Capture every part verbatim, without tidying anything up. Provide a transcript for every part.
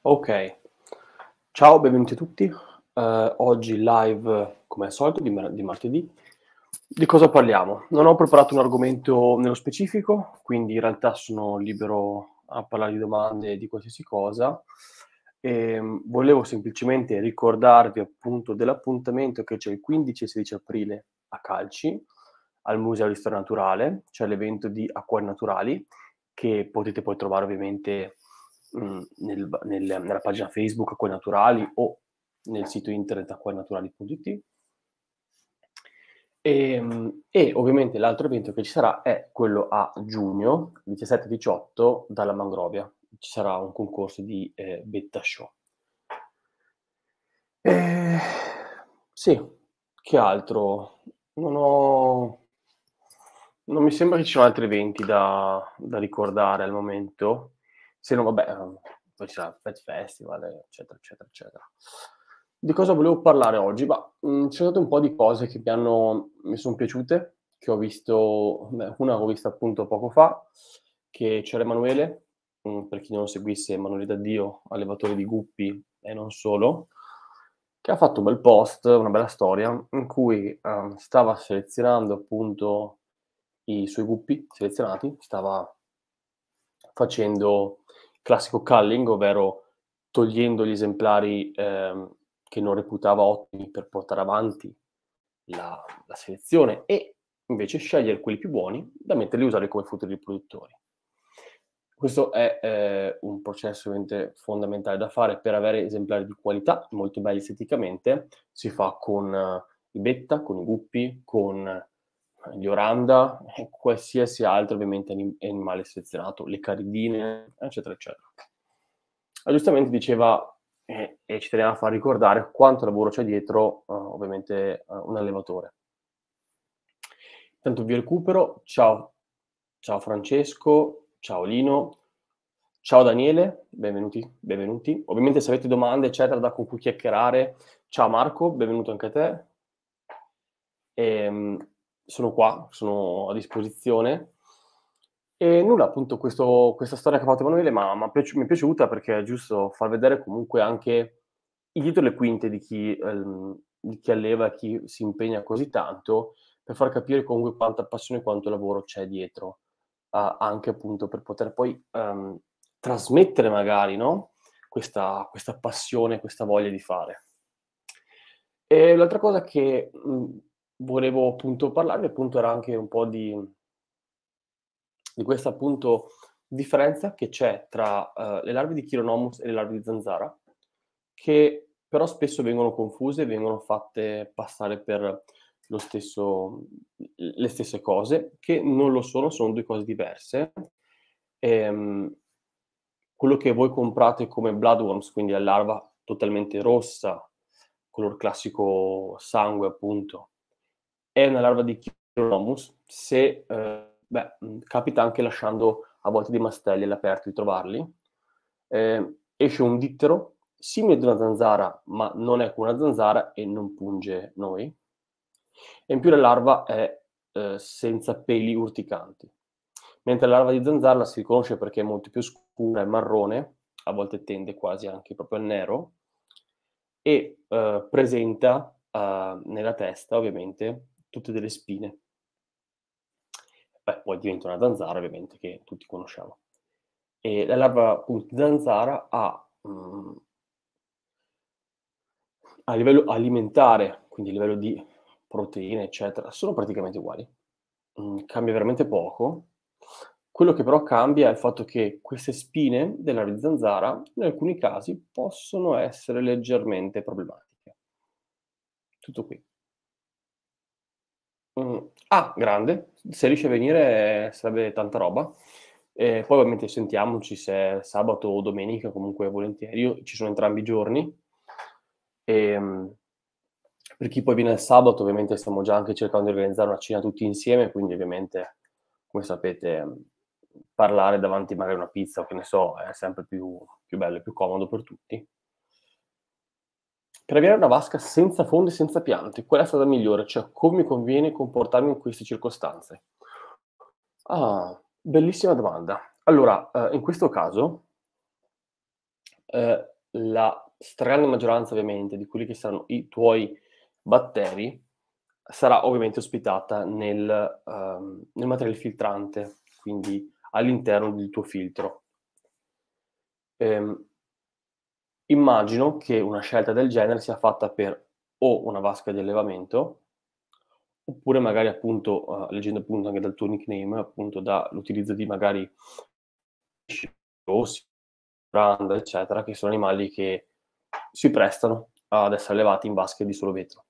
Okay. Ciao, benvenuti a tutti. Ehm, oggi live, come al solito, di mar di martedì. Di cosa parliamo? Non ho preparato un argomento nello specifico, quindi in realtà sono libero a parlare di domande di qualsiasi cosa. Ehm, volevo semplicemente ricordarvi appunto dell'appuntamento che c'è il quindici e sedici aprile a Calci, al Museo di Storia Naturale, c'è l'evento di Acquari Naturali, che potete poi trovare ovviamente, mhmm, nel ba nel nella pagina Facebook Acquari Naturali o nel sito internet acquarinaturali punto it. Ehm, e ovviamente l'altro evento che ci sarà è quello a giugno, diciassette diciotto, dalla Mangrovia. Ci sarà un concorso di, ehm, Betta Show. Ehm, sì, che altro? Non ho non mi sembra che ci siano altri eventi da da ricordare al momento, se non vabbè, uhm, poi ci sarà il Pet Festival, eccetera, eccetera, eccetera. Di cosa volevo parlare oggi? Mah, mhmm, ci sono state un po' di cose che mi hanno mi son piaciute, che ho visto beh, una l'ho vista appunto poco fa, che c'era Emanuele, mhmm, per chi non lo seguisse, Emanuele Daddio, allevatore di guppi e non solo, che ha fatto un bel post, una bella storia, in cui, uhm, stava selezionando appunto i suoi guppi selezionati, stava facendo il classico culling, ovvero togliendo gli esemplari, ehm, che non reputava ottimi per portare avanti la la selezione e invece scegliere quelli più buoni da metterli a usare come futuri riproduttori. Questo è, ehm, un processo ovviamente fondamentale da fare per avere esemplari di qualità, molto belli esteticamente. Si fa con eh, i Betta, con i guppi, con eh, gli Oranda e qualsiasi altro ovviamente anim animale selezionato, le caridine, eccetera, eccetera. E giustamente diceva, e e ci teneva a far ricordare quanto lavoro c'è dietro, uhm, ovviamente, uhm, un allevatore. Intanto vi recupero. Ciao. Ciao Francesco, ciao Lino, ciao Daniele, benvenuti, benvenuti. Ovviamente se avete domande eccetera da con cui chiacchierare, ciao Marco, benvenuto anche a te. Ehm, sono qua, sono a disposizione. E nulla, appunto questo questa storia che ha fatto Emanuele m'ha m'ha piaciu mi è piaciuta perché è giusto far vedere comunque anche il dietro le quinte di chi ehm, di chi alleva e chi si impegna così tanto, per far capire comunque quanta passione e quanto lavoro c'è dietro, a anche appunto per poter poi, ehm, trasmettere magari, no, questa questa passione, questa voglia di fare. E l'altra cosa che, mhmm, volevo appunto parlarvi appunto era anche un po' di di questa appunto differenza che c'è tra, uhm, le larve di Chironomus e le larve di zanzara, che però spesso vengono confuse, vengono fatte passare per lo stesso l le stesse cose, che non lo sono, sono due cose diverse. Ehm, quello che voi comprate come bloodworms, quindi la larva totalmente rossa, color classico sangue appunto, è una larva di Chironomus. Se, ehm, beh, mhmm, capita anche lasciando a volte dei mastelli all'aperto di trovarli. Ehm, esce un dittero simile ad una zanzara, ma non è come una zanzara e non punge noi. E in più la larva è, ehm, senza peli urticanti. Mentre la larva di zanzara la si riconosce perché è molto più scura, è marrone, a volte tende quasi anche proprio al nero e, uhm, presenta, uhm, nella testa ovviamente tutte delle spine. Beh, poi diventa una zanzara ovviamente che tutti conosciamo. E la larva appunto di zanzara ha, mhmm, a livello alimentare, quindi a livello di proteine eccetera, sono praticamente uguali. Mhmm, cambia veramente poco. Quello che però cambia è il fatto che queste spine della larva di zanzara, in alcuni casi, possono essere leggermente problematiche. Tutto qui. Mh. Ah, grande. Se riesci a venire sarebbe tanta roba. E poi ovviamente sentiamoci se è sabato o domenica, comunque volentieri. Io ci sono entrambi i giorni. Ehm, per chi poi viene il sabato, ovviamente stiamo già anche cercando di organizzare una cena tutti insieme, quindi ovviamente, come sapete, mhmm, parlare davanti magari a una pizza o che ne so, è sempre più più bello e più comodo per tutti. Per avere una vasca senza fondo e senza piante, qual è la strada migliore? Cioè, come mi conviene comportarmi in queste circostanze? Ah, bellissima domanda. Allora, uhm, in questo caso, ehm, la stragrande maggioranza ovviamente di quelli che saranno i tuoi batteri sarà ovviamente ospitata nel, uhm, nel materiale filtrante, quindi all'interno del tuo filtro. Ehm, immagino che una scelta del genere sia fatta per o una vasca di allevamento, oppure magari appunto, uhm, leggendo appunto anche dal tuo nickname, appunto dall'utilizzo di magari pesci rossi, branda, eccetera, che sono animali che si prestano ad essere allevati in vasche di solo vetro.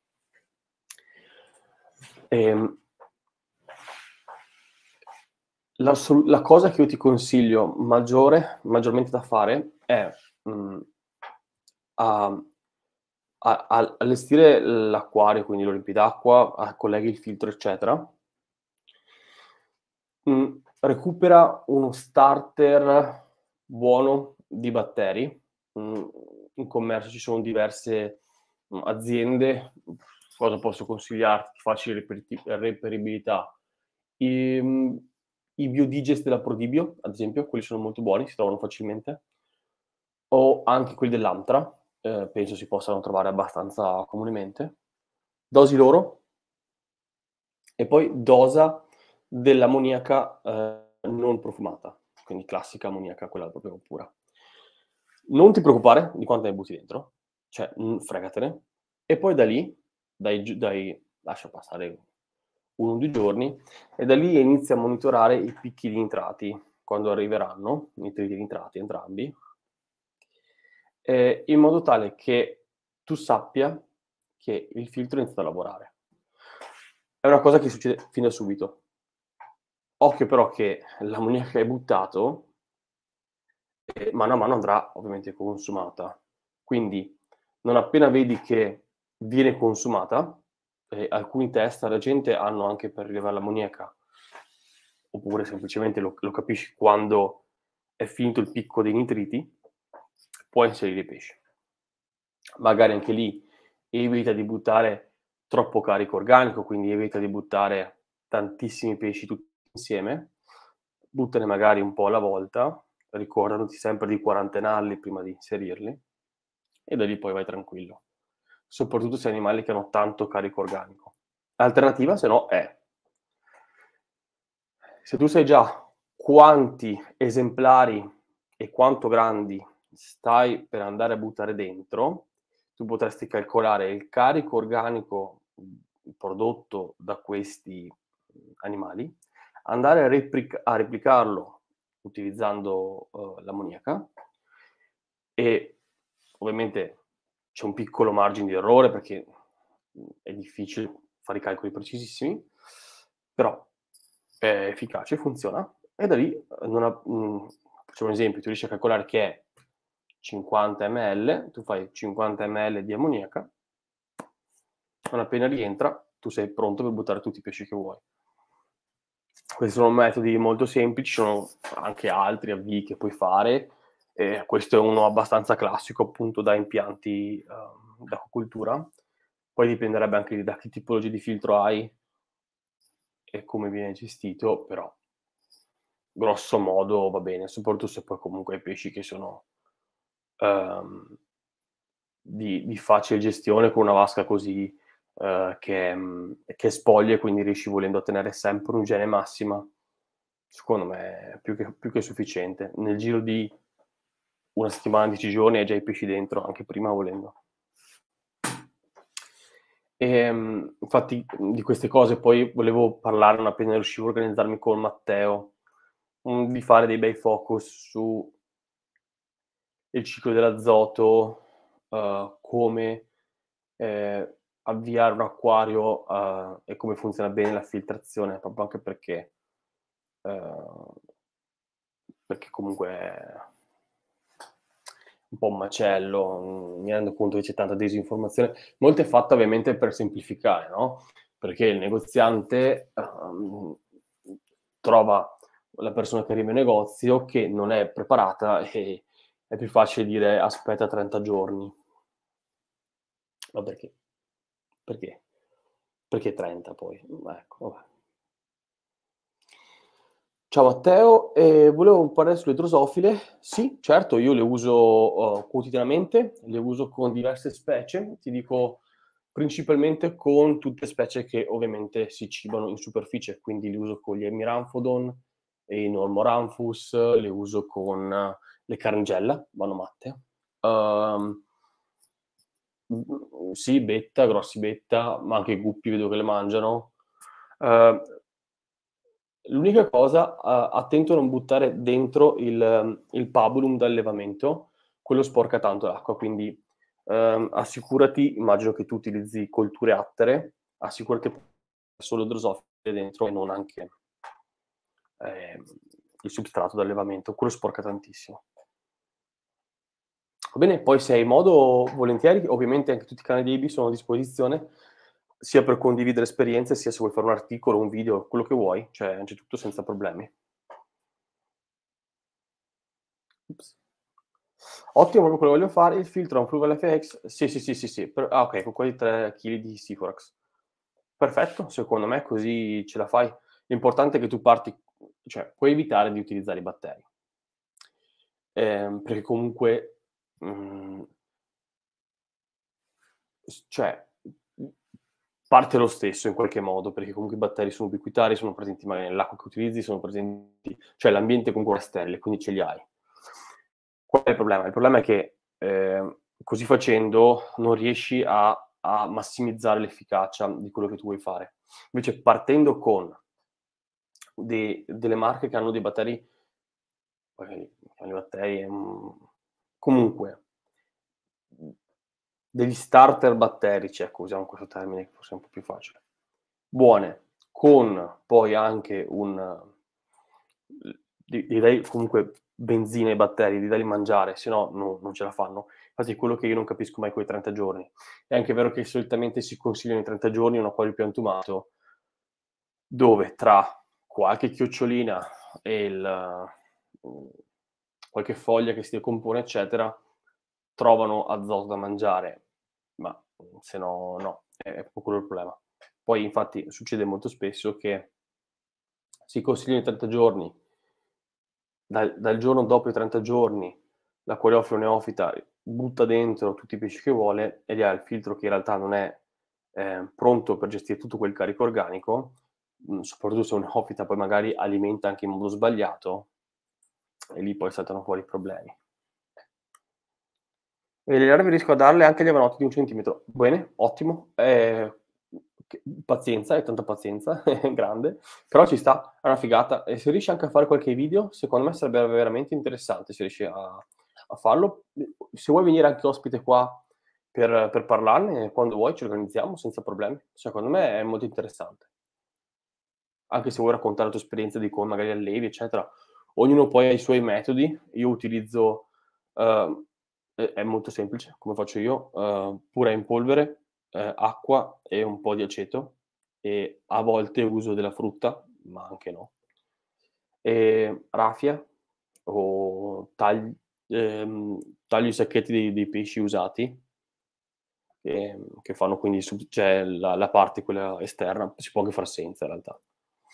Ehm La sol la cosa che io ti consiglio maggiore maggiormente da fare è, mhmm, a a al allestire l'acquario, quindi lo riempi d'acqua, a colleghi il filtro, eccetera. Mhmm, recupera uno starter buono di batteri. Mhmm, in commercio ci sono diverse, mhmm, aziende. Cosa posso consigliarti di facile reperiti reperibilità? I mhmm, i biodigest della Prodibio, ad esempio, quelli sono molto buoni, si trovano facilmente, o anche quelli dell'Antra, ehm, penso si possano trovare abbastanza comunemente. Dosi loro e poi dosa dell'ammoniaca, ehm, non profumata, quindi classica ammoniaca, quella proprio pura. Non ti preoccupare di quante ne butti dentro, cioè, mhmm, fregatene, e poi da lì, dai giu dai lascia passare uno o due giorni, e da lì inizi a monitorare i picchi di nitrati, quando arriveranno, nitriti e nitrati entrambi, ehm, in modo tale che tu sappia che il filtro ha iniziato a lavorare. È una cosa che succede fin da subito. Occhio però che l'ammoniaca che hai buttato, ehm, mano a mano andrà ovviamente consumata. Quindi non appena vedi che viene consumata, e alcuni test alla gente hanno anche per rilevare l'ammoniaca, oppure semplicemente lo lo capisci quando è finito il picco dei nitriti, puoi inserire i pesci. Magari anche lì evita di buttare troppo carico organico, quindi evita di buttare tantissimi pesci tutti insieme, buttane magari un po' alla volta, ricordandoti sempre di quarantenarli prima di inserirli, e da lì poi vai tranquillo. Soprattutto se hai animali che hanno tanto carico organico. L'alternativa se no è: se tu sai già quanti esemplari e quanto grandi stai per andare a buttare dentro, tu potresti calcolare il carico organico, mhmm, prodotto da questi, mhmm, animali, andare a replic a replicarlo utilizzando, uhm, l'ammoniaca, e ovviamente c'è un piccolo margine di errore perché, mhmm, è difficile fare i calcoli precisissimi, però è efficace, funziona, e da lì, uhm, non ha mhmm, facciamo un esempio, tu riesci a calcolare che è cinquanta millilitri, tu fai cinquanta millilitri di ammoniaca, non appena rientra tu sei pronto per buttare tutti i pesci che vuoi. Questi sono metodi molto semplici, ci sono anche altri avvii che puoi fare, e questo è uno abbastanza classico appunto da impianti, uhm, d'acquacoltura. Poi dipenderebbe anche da che tipologia di filtro hai e come viene gestito, però grosso modo va bene, soprattutto se poi comunque hai pesci che sono, uhm, di di facile gestione con una vasca così, uhm, che mhmm, che spoglia, e quindi riesci volendo a tenere sempre un'igiene massima, secondo me è più che più che sufficiente. Nel giro di una settimana, dieci giorni hai già i pesci dentro, anche prima volendo. Ehm, infatti, mhmm, di queste cose poi volevo parlarne non appena riuscivo a organizzarmi con Matteo, mhmm, di fare dei bei focus su il ciclo dell'azoto, uhm, come, ehm, avviare un acquario, uhm, e come funziona bene la filtrazione, proprio anche perché uhm, perché comunque è un po' un macello, mhmm, mi rendo conto che c'è tanta disinformazione. Molto è fatta ovviamente per semplificare, no, perché il negoziante, uhm, trova la persona che arriva in negozio che non è preparata, e è più facile dire: "Aspetta trenta giorni". Ma perché? Perché? Perché trenta poi? Mhmm, ecco, vabbè. Ciao Matteo, ehm, volevo parlare sulle drosofile. Sì, certo, io le uso, uhm, quotidianamente, le uso con diverse specie, ti dico principalmente con tutte specie che ovviamente si cibano in superficie, quindi le uso con gli Hemiranthodon e i Normorhamphus, le uso con eh, le Caringella, vanno matte. Uhm, mhmm, sì, betta, grossi betta, ma anche i guppi vedo che le mangiano. Uhm L'unica cosa, a attento a non buttare dentro il il pabulum d'allevamento, quello sporca tanto l'acqua, quindi, ehm, assicurati, immagino che tu utilizzi colture attere, assicurati solo drosofile dentro e non anche, ehm, il substrato d'allevamento, quello sporca tantissimo. Va bene, poi se hai modo volentieri, ovviamente anche tutti i canali di I B I sono a disposizione, sia per condividere esperienze, sia se vuoi fare un articolo, un video, quello che vuoi, cioè c'è tutto senza problemi. Ops. Ottimo, proprio quello che voglio fare. Il filtro Approval F X sì, sì, sì, sì, sì. Per ah, okay, con quei tre chili di Siforax. Perfetto, secondo me così ce la fai. L'importante è che tu parti cioè puoi evitare di utilizzare i batteri. Ehm, perché comunque, mhmm, s cioè, mhmm, parte lo stesso in qualche modo, perché comunque i batteri sono ubiquitari, sono presenti magari nell'acqua che utilizzi, sono presenti cioè l'ambiente comunque è sterile, quindi ce li hai. Qual è il problema? Il problema è che, ehm, così facendo non riesci a a massimizzare l'efficacia di quello che tu vuoi fare. Invece partendo con de delle marche che hanno dei batteri poi chiamali batteri, mhmm, comunque, mhmm, degli starter batterici, ecco, usiamo questo termine che forse è un po' più facile. Buone, con poi anche un l gli gli dai comunque benzina ai batteri, gli dai da mangiare, se no no non ce la fanno. Infatti è quello che io non capisco mai coi trenta giorni. È anche vero che solitamente si consigliano i trenta giorni un acquario piantumato, dove tra qualche chiocciolina e il mhmm, qualche foglia che si decompone, eccetera, trovano azoto da mangiare, ma, mhmm, se no no, è è proprio quello il problema. Poi infatti succede molto spesso che si consigliano i trenta giorni, dal dal giorno dopo i trenta giorni l'acquariofilo neofita butta dentro tutti i pesci che vuole e lì ha il filtro che in realtà non è, ehm, pronto per gestire tutto quel carico organico, mhmm, soprattutto se un neofita poi magari alimenta anche in modo sbagliato e lì poi saltano fuori i problemi. E le larve riesco a darle anche agli avannotti di un centimetro. Bene, ottimo, ehm, che pazienza, hai tanta pazienza, grande, però ci sta, è una figata. E se riesci anche a fare qualche video, secondo me sarebbe veramente interessante se riesci a a farlo. Mhmm, se vuoi venire anche ospite qua per per parlarne, quando vuoi ci organizziamo senza problemi. Secondo me è molto interessante. Anche se vuoi raccontare la tua esperienza di come magari allevi, eccetera. Ognuno poi ha i suoi metodi. Io utilizzo, uhm, è è molto semplice come faccio io, uhm, pura in polvere, ehm, acqua e un po' di aceto e a volte uso della frutta, ma anche no. Ehm, raffia o tagl ehm, taglio i sacchetti dei dei pesci usati, ehm, che fanno quindi sub cioè la la parte quella esterna, si può anche far senza in realtà.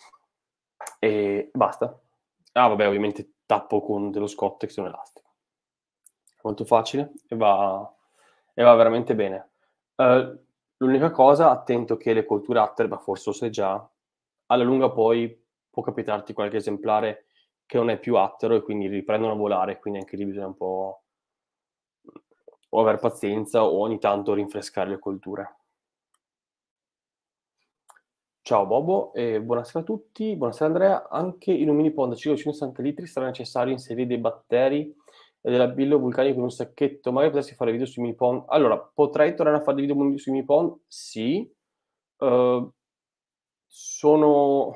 E basta. Ah vabbè, ovviamente tappo con dello Scottex e un elastico. Molto facile e va e va veramente bene. Uhm, l'unica cosa, attento che le colture attere, ma forse lo sai già, alla lunga poi può capitarti qualche esemplare che non è più attero e quindi riprendono a volare, quindi anche lì bisogna un po' mhmm, o aver pazienza o ogni tanto rinfrescare le colture. Ciao Bobo e buonasera a tutti. Buonasera Andrea. Anche in un mini pond da cinquecentosessanta litri sarà necessario inserire dei batteri e dell'abillo vulcanico in un sacchetto. Magari potresti fare video sui mini pond. Allora, potrei tornare a fare dei video mon sui mini pond? Sì. Uhm, sono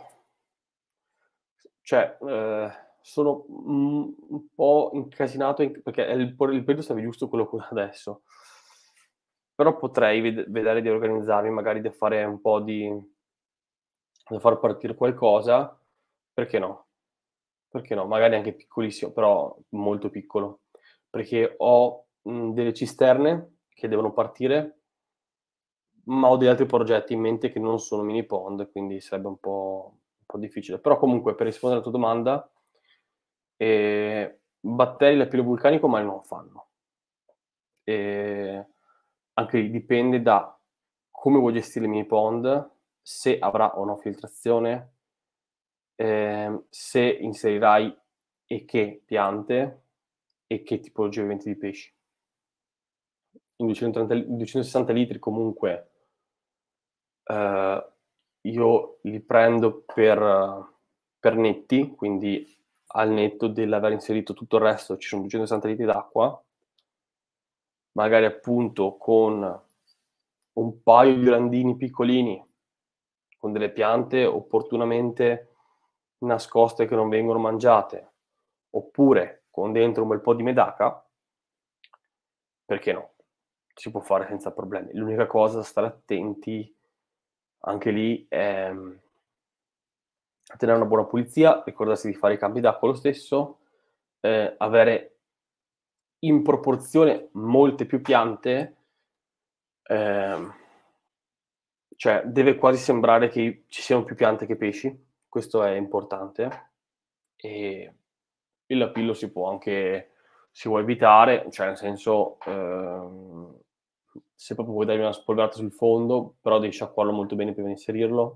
cioè, ehm, sono, mhmm, un po' incasinato in perché è il por il periodo sarebbe giusto quello co adesso. Però potrei ved vedere di organizzarmi, magari da fare un po' di da far partire qualcosa, perché no? Perché no? Magari anche piccolissimo, però molto piccolo. Perché ho, mhmm, delle cisterne che devono partire, ma ho degli altri progetti in mente che non sono mini pond, quindi sarebbe un po' po' difficile. Però comunque, per rispondere alla tua domanda, ehm, batteri a livello vulcanico male non fanno. Ehm, anche lì dipende da come vuoi gestire il mini pond, se avrà o no filtrazione, ehm, se inserirai e che piante e che tipologia ovviamente di pesci. In duecentotrenta li duecentosessanta litri comunque ehm, io li prendo per per netti, quindi al netto dell'aver inserito tutto il resto ci sono duecentosessanta litri d'acqua. Magari appunto con un paio di randini piccolini, con delle piante opportunamente nascoste che non vengono mangiate, oppure con dentro un bel po' di medaca, perché no? Si può fare senza problemi. L'unica cosa da stare attenti anche lì è, mhmm, a tenere una buona pulizia, ricordarsi di fare i cambi d'acqua lo stesso, ehm, avere in proporzione molte più piante, ehm, cioè deve quasi sembrare che ci siano più piante che pesci, questo è importante. E il lapillo si può anche si può evitare, cioè nel senso, ehm, se proprio vuoi dargli una spolverata sul fondo, però devi sciacquarlo molto bene prima di inserirlo.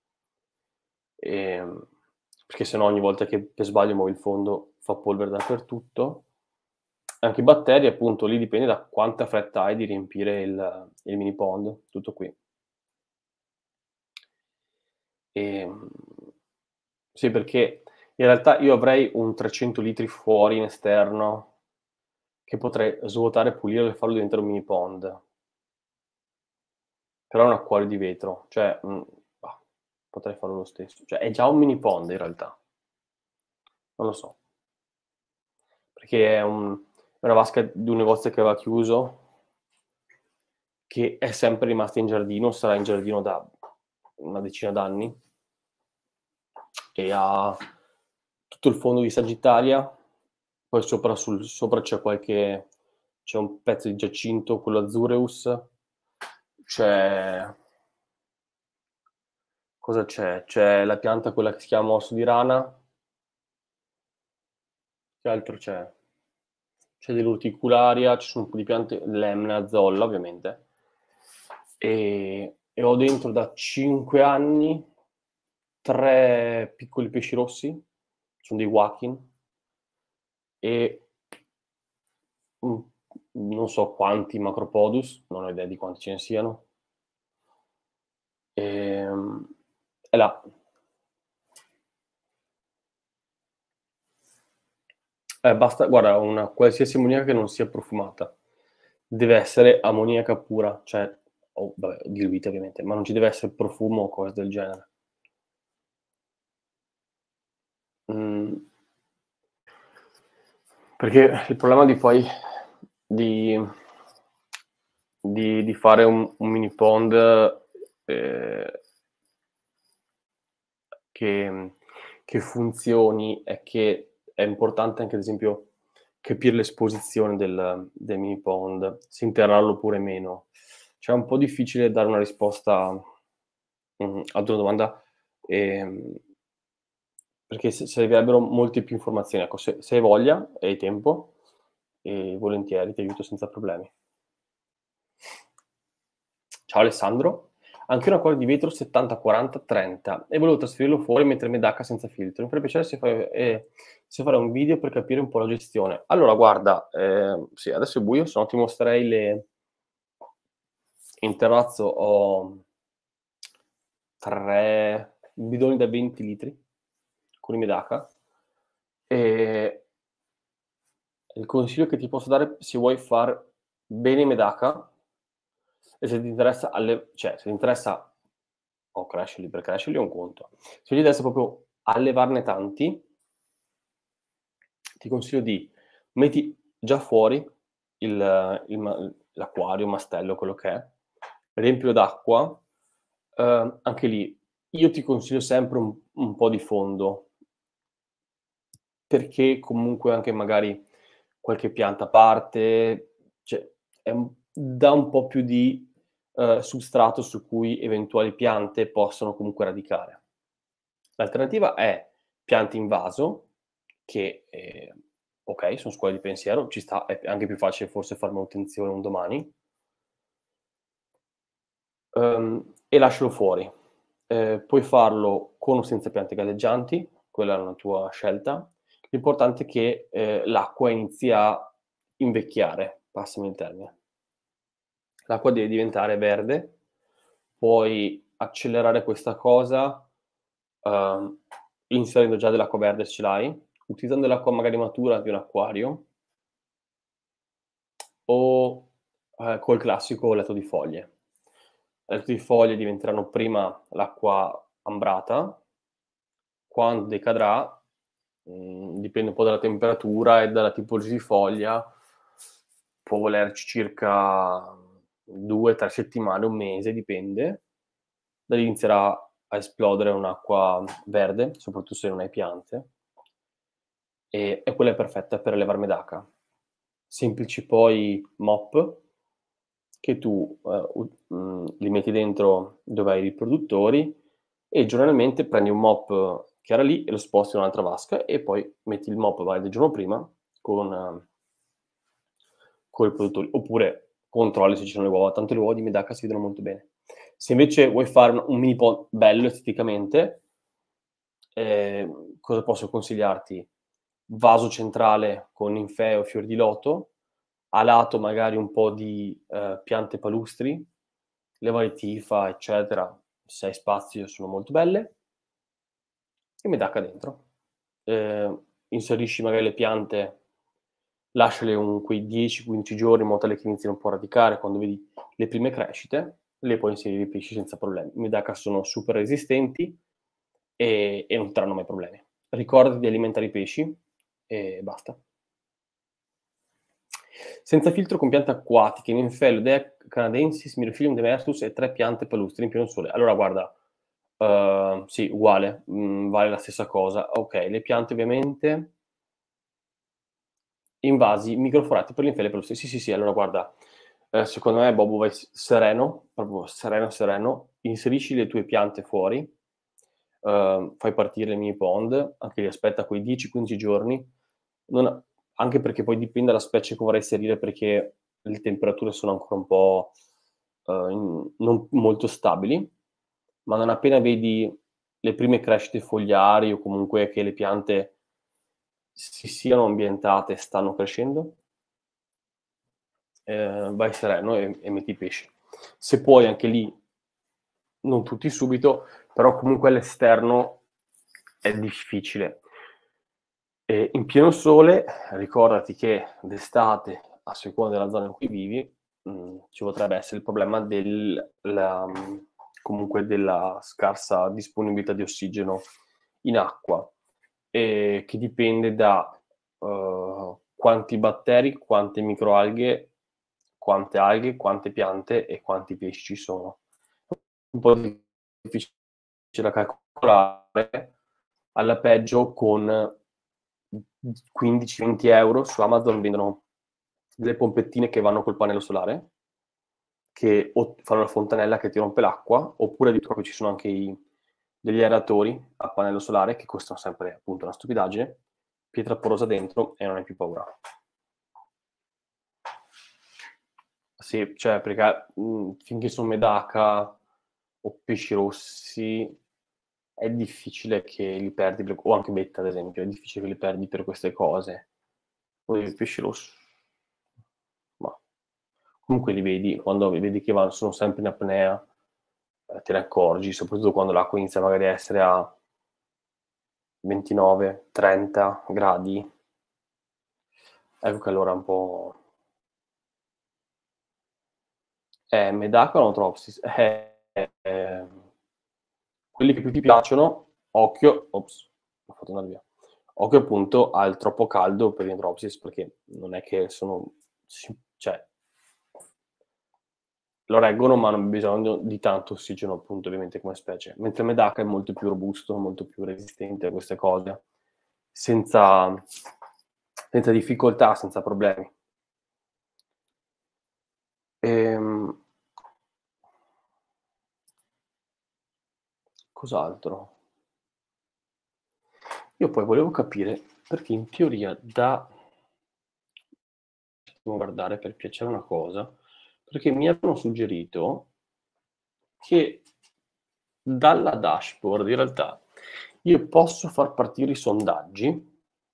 Ehm, perché se no ogni volta che per sbaglio muovi il fondo fa polvere dappertutto. Anche i batteri, appunto, lì dipende da quanta fretta hai di riempire il il mini pond, tutto qui. Ehm, sì, perché in realtà io avrei un trecento litri fuori in esterno che potrei svuotare, pulire e farlo diventare un mini pond. Però è un acquario di vetro, cioè, mhmm, bah, potrei farlo lo stesso. Cioè è già un mini pond in realtà. Non lo so. Perché è un è una vasca di un negozio che aveva chiuso, che è sempre rimasta in giardino, sarà in giardino da una decina d'anni e ha tutto il fondo di sagittaria, poi sopra sul sopra c'è qualche c'è un pezzo di giacinto, quello azureus, c'è cosa c'è? C'è la pianta quella che si chiama osso di rana. Che altro c'è? C'è dell'urticularia, ci sono un po' di piante, lemna, zolla ovviamente. E e ho dentro da cinque anni tre piccoli pesci rossi, son dei Wakin, e mhmm, non so quanti Macropodus, non ho idea di quanti ce ne siano. Ehm, è là. Eh, basta guarda, una qualsiasi ammoniaca che non sia profumata. Deve essere ammoniaca pura, cioè o vabbè, diluita ovviamente, ma non ci deve essere profumo o cose del genere. Mhmm, perché il problema di poi di di di fare un un mini pond, ehm che mhmm, che funzioni è che è importante anche ad esempio capire l'esposizione del del mini pond, se interrarlo oppure meno. Cioè è un po' difficile dare una risposta, mhmm, ad una domanda, ehm, perché se servirebbero molte più informazioni. Ecco, se se hai voglia e hai tempo, ehm, volentieri ti aiuto senza problemi. Ciao Alessandro, anche io ho un acquario di vetro settanta quaranta trenta e volevo trasferirlo fuori e mettere Medacca senza filtro. Mi farebbe piacere se fai ehm, se farai un video per capire un po' la gestione. Allora guarda, ehm, sì, adesso è buio, se no ti mostrerei le in terrazzo ho tre bidoni da venti litri con i Medacca, e il consiglio che ti posso dare se vuoi far bene i Medacca e se ti interessa alle cioè se ti interessa o crescerli per crescerli è un conto. Se ti interessa proprio allevarne tanti, ti consiglio di metti già fuori il il ma l'acquario, il mastello, quello che è, riempilo d'acqua, uhm, anche lì io ti consiglio sempre un un po' di fondo, perché comunque anche magari qualche pianta a parte, cioè è un dà un po' più di, uhm, substrato su cui eventuali piante possono comunque radicare. L'alternativa è piante in vaso che, ehm, okay, sono scuole di pensiero, ci sta, è anche più facile forse far manutenzione un domani. Uhm, e lascialo fuori. Ehm, puoi farlo con o senza piante galleggianti, quella è una tua scelta. L'importante è che, ehm, l'acqua inizi a invecchiare, passami il termine. L'acqua deve diventare verde, puoi accelerare questa cosa, uhm, inserendo già dell'acqua verde se ce l'hai, utilizzando l'acqua magari matura di un acquario o, ehm, col classico letto di foglie. Letto di foglie diventeranno prima l'acqua ambrata, quando decadrà, mhmm, dipende un po' dalla temperatura e dalla tipologia di foglia, può volerci circa due, tre settimane, un mese, dipende. Da lì inizierà a esplodere un'acqua verde, soprattutto se non hai piante, e e quella è perfetta per levar medaca. Semplici poi mop che tu, ehm, u mhmm, li metti dentro dove hai i riproduttori e giornalmente prendi un mop che era lì e lo sposti in un'altra vasca e poi metti il mop magari del giorno prima con coi riproduttori, oppure controlli se ci sono le uova, tanto le uova di Medacca si vedono molto bene. Se invece vuoi fare un un mini po' bello esteticamente, ehm, cosa posso consigliarti? Vaso centrale con ninfee o fior di loto, a lato magari un po' di, ehm, piante palustri, le varie tifa, eccetera, se hai spazio sono molto belle, e Medacca dentro. Ehm, inserisci magari le piante, lasciale un quei dieci, quindici giorni in modo tale che iniziano un po' a radicare, quando vedi le prime crescite, le puoi inserire i pesci senza problemi. I Medacca sono super resistenti e e non ti daranno mai problemi. Ricordati di alimentare i pesci e basta. Senza filtro con piante acquatiche, Ninfelle, Dea canadensis, Myrofillium demersus e tre piante palustri in pieno sole. Allora guarda, uhm, sì, uguale, mhmm, vale la stessa cosa. Okay, le piante ovviamente in vasi microforati per Ninfelle palustri. Sì, sì, sì, allora guarda, ehm, secondo me Bobo vai s sereno, proprio sereno, sereno, inserisci le tue piante fuori, uhm, fai partire il mini pond, anche lì aspetta quei dieci, quindici giorni, non anche perché poi dipende dalla specie che vorrai inserire, perché le temperature sono ancora un po', uhm, in non molto stabili, ma non appena vedi le prime crescite fogliari o comunque che le piante si siano ambientate e stanno crescendo, ehm, vai sereno e e metti i pesci. Se puoi anche lì, non tutti subito, però comunque all'esterno è difficile. E in pieno sole, ricordati che d'estate, a seconda della zona in cui vivi, mhmm, ci potrebbe essere il problema del la mhmm, comunque della scarsa disponibilità di ossigeno in acqua, ehm, che dipende da, uhm, quanti batteri, quante microalghe, quante alghe, quante piante e quanti pesci ci sono. Un po' difficile da calcolare, alla peggio con mhmm, quindici, venti euro € su Amazon vendono delle pompettine che vanno col pannello solare, che o fanno la fontanella che ti rompe l'acqua, oppure addirittura ci sono anche i degli aeratori a pannello solare che costano sempre appunto una stupidaggine, pietra porosa dentro e non hai più paura. Sì, cioè perché, mhmm, finché son Medaka o pesci rossi è difficile che li perdi per o anche Betta ad esempio, è difficile che li perdi per queste cose. Poi il pesce rosso, mah, comunque li vedi, quando vedi che van sono sempre in apnea, ehm, te ne accorgi, soprattutto quando l'acqua inizia magari a essere a ventinove, trenta gradi, ecco che allora un po' eh, Medaka o Anatropsis? Eh, ehm, quelli che più ti piacciono, occhio ops, l'ho fatto andar via. Occhio appunto al troppo caldo per gli Anatropsis, perché non è che sono si cioè lo reggono, ma hanno bisogno di tanto ossigeno, appunto, ovviamente come specie. Mentre Medaka è molto più robusto, molto più resistente a queste cose, senza senza difficoltà, senza problemi. Ehm, cos'altro? Io poi volevo capire perché in teoria da devo guardare per piacere una cosa, perché mi avevano suggerito che dalla dashboard in realtà io posso far partire i sondaggi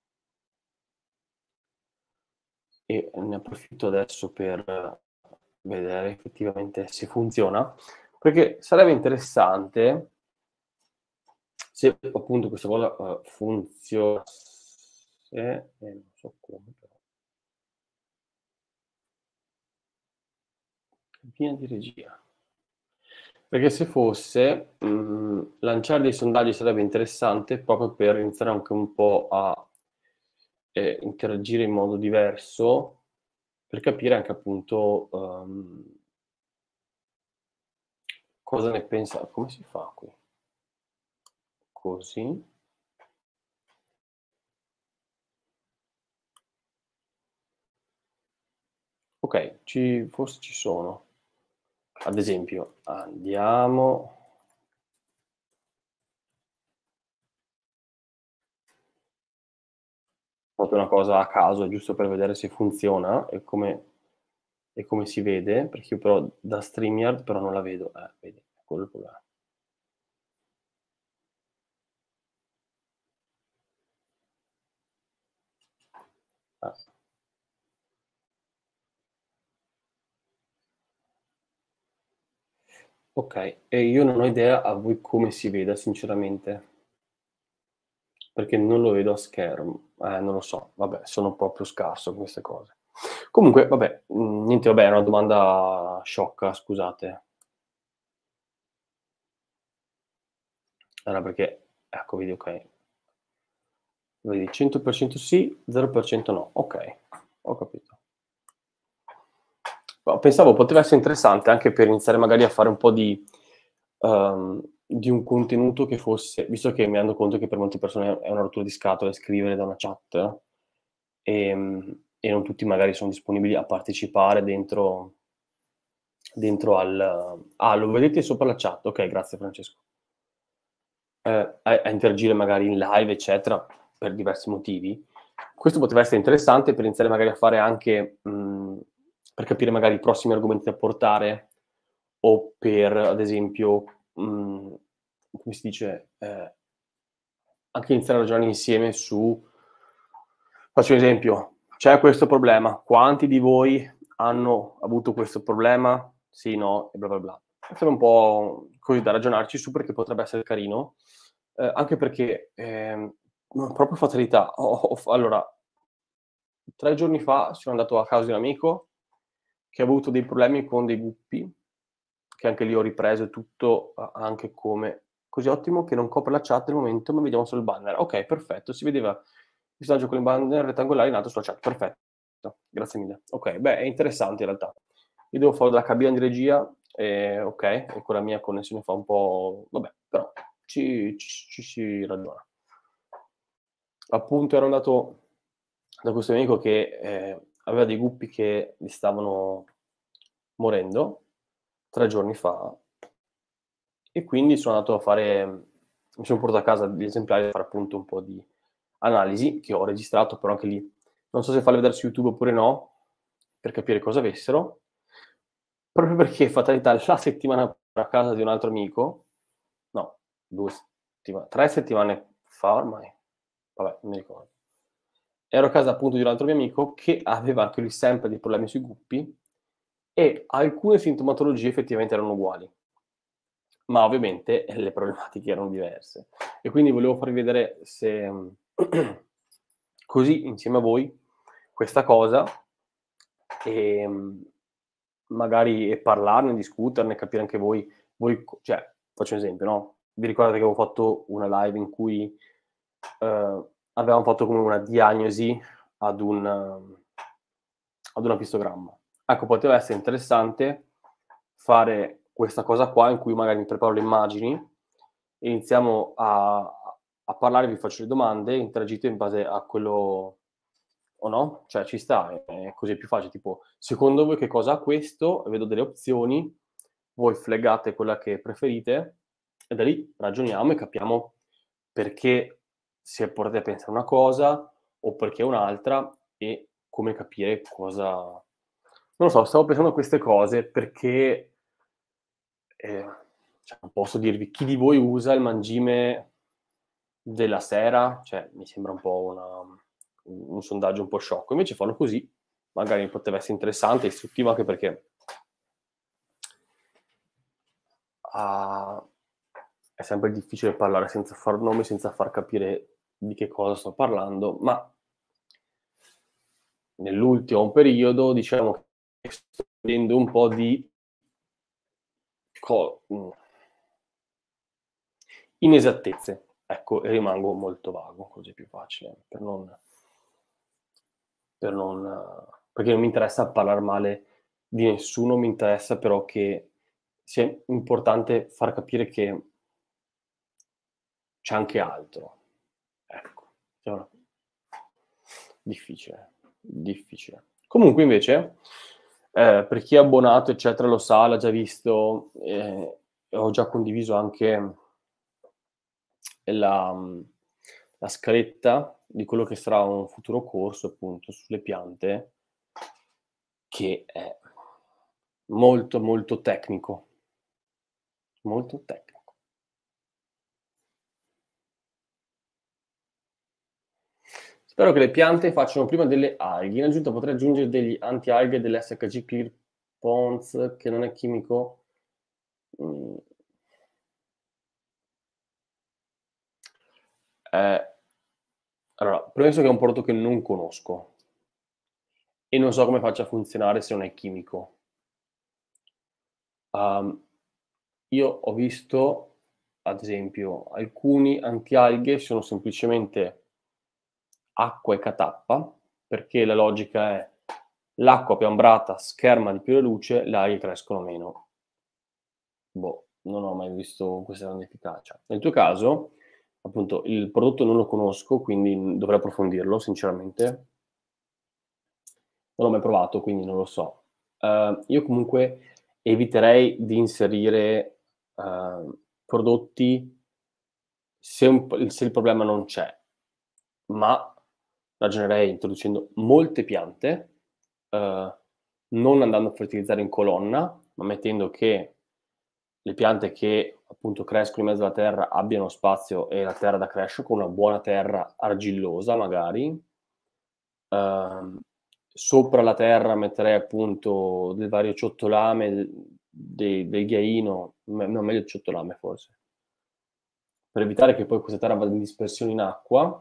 e ne approfitto adesso per vedere effettivamente se funziona, perché sarebbe interessante se appunto questa cosa, uhm, funzionasse e non so come però. Cabina di regia. Perché se fosse, mhmm, lanciare dei sondaggi sarebbe interessante proprio per iniziare anche un po' a, ehm, interagire in modo diverso, per capire anche appunto, uhm, cosa ne pensa come si fa qui? Così. Okay, ci forse ci sono. Ad esempio, andiamo proprio una cosa a caso, giusto per vedere se funziona e come e come si vede, perché io però da StreamYard però non la vedo. Eh, vedi, è quello il problema. Eh. Okay, e io non ho idea a voi come si veda sinceramente, perché non lo vedo a schermo. Eh, non lo so, vabbè, sono proprio scarso con queste cose. Comunque vabbè, mhmm, niente vabbè, è una domanda sciocca, scusate. Era perché ecco vedi, okay. Vedi cento per cento sì, zero per cento no. Okay, ho capito. No, pensavo poteva essere interessante anche per iniziare magari a fare un po' di uhm, di un contenuto che fosse visto che mi rendo conto che per molte persone è una rottura di scatole scrivere da una chat, ehm, e non tutti magari son disponibili a partecipare dentro dentro al ah, lo vedete sopra la chat, okay, grazie Francesco. Ehm, a a interagire magari in live, eccetera, per diversi motivi. Questo poteva essere interessante per iniziare magari a fare anche, mhmm, per capire magari i prossimi argomenti da portare o per, ad esempio, mhmm, come si dice, ehm, anche iniziare a ragionare insieme su faccio un esempio: c'è questo problema, quanti di voi hanno avuto questo problema? Sì, no e bla bla bla. Essere un po' così da ragionarci su perché potrebbe essere carino, ehm, anche perché, ehm, no, proprio fatalità, ho ho f allora tre giorni fa sono andato a casa di un amico che ha avuto dei problemi con dei guppi, che anche lì ho ripreso e tutto, a anche come così ottimo che non copre la chat al momento, ma vediamo solo il banner. Okay, perfetto, si vedeva il messaggio con il banner rettangolare in alto sulla chat, perfetto. Grazie mille. Okay, beh, è interessante in realtà. Io devo farlo dalla cabina di regia, ehm, okay, e con la mia connessione fa un po' vabbè, però ci ci ci si ragiona. Appunto ero andato da questo mio amico che, ehm, aveva dei guppi che gli stavano morendo tre giorni fa e quindi sono andato a fare mi son portato a casa degli esemplari da fare appunto un po' di analisi, che ho registrato, però anche lì non so se farle vedere su YouTube oppure no, per capire cosa avessero, proprio perché fatalità la settimana a casa di un altro amico no, due settima tre settimane fa ormai, vabbè non mi ricordo. Ero a casa appunto di un altro mio amico che aveva anche lui sempre dei problemi sui guppi e alcune sintomatologie effettivamente erano uguali, ma ovviamente, eh, le problematiche erano diverse. E quindi volevo farvi vedere se mhmm, così insieme a voi questa cosa, ehm, magari e parlarne, discuterne, capire anche voi voi co cioè, faccio un esempio, no, vi ricordate che avevo fatto una live in cui, uhm, avevamo fatto come una diagnosi ad un ad un apistogramma. Ecco, poteva essere interessante fare questa cosa qua, in cui magari mi preparo le immagini, e iniziamo a a parlare, vi faccio le domande, interagite in base a quello o no, cioè ci sta, è è così è più facile, tipo: "Secondo voi che cosa ha questo?" E vedo delle opzioni, voi flaggate quella che preferite e da lì ragioniamo e capiamo perché se portati a pensare una cosa o perché un'altra e come capire cosa non lo so, stavo pensando a queste cose perché ehm, cioè non posso dirvi chi di voi usa il mangime della sera, cioè mi sembra un po' una un un sondaggio un po' sciocco. Invece farlo così magari poteva essere interessante e istruttivo anche perché ah, è sempre difficile parlare senza far nomi, senza far capire di che cosa sto parlando, ma nell'ultimo periodo diciamo che sto vedendo un po' di co mhmm, inesattezze, ecco, e rimango molto vago, così è più facile per non per non perché non mi interessa parlar male di nessuno, mi interessa però che sia importante far capire che c'è anche altro. Ecco, chiaro? Difficile, difficile. Comunque invece, ehm, per chi è abbonato eccetera lo sa, l'ha già visto, ehm, e ho già condiviso anche la mhmm, la scaletta di quello che sarà un futuro corso, appunto, sulle piante, che è molto, molto tecnico. Molto tecnico. Spero che le piante facciano prima delle alghe. In aggiunta potrei aggiungere degli antialghe dell'S H G Clear Ponds, che non è chimico. Mhmm, eh, allora, premesso che è un prodotto che non conosco e non so come faccia a funzionare se non è chimico. Uhm, io ho visto, ad esempio, alcuni antialghe sono semplicemente acqua e catappa, perché la logica è: l'acqua più ambrata scherma di più la luce, le alghe crescono meno. Boh, non ho mai visto questa grande efficacia. Nel tuo caso, appunto, il prodotto non lo conosco, quindi, mhmm, dovrei approfondirlo sinceramente. Non l'ho mai provato, quindi non lo so. Uhm, io comunque eviterei di inserire, uhm, prodotti se un p se il problema non c'è, ma ragionerei introducendo molte piante, uhm, non andando a fertilizzare in colonna, ma mettendo che le piante che appunto crescono in mezzo alla terra abbiano spazio e la terra da crescere con una buona terra argillosa magari. Uhm, sopra la terra metterei appunto del vario ciotolame, d de del ghiaino, me no meglio il ciotolame forse, per evitare che poi questa terra vada in dispersione in acqua.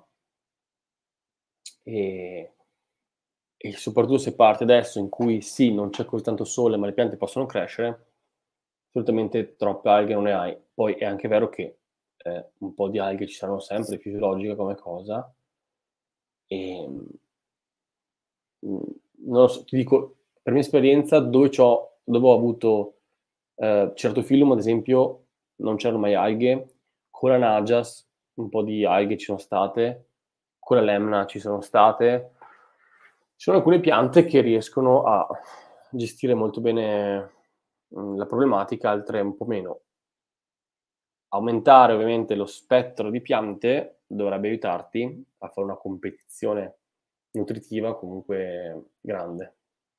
E e soprattutto se parte adesso in cui sì, non c'è così tanto sole, ma le piante possono crescere, assolutamente troppe alghe non ne hai. Poi è anche vero che, ehm, un po' di alghe ci saranno sempre, è fisiologica come cosa. Ehm, mhmm, non lo so, ti dico, per mia esperienza dove c'ho dove ho avuto, ehm, Certophyllum ad esempio, non c'erano mai alghe, con la Najas un po' di alghe ci sono state, con la Lemna ci sono state. Ci sono alcune piante che riescono a gestire molto bene, mhmm, la problematica, altre un po' meno. Aumentare ovviamente lo spettro di piante dovrebbe aiutarti a fare una competizione nutritiva comunque grande.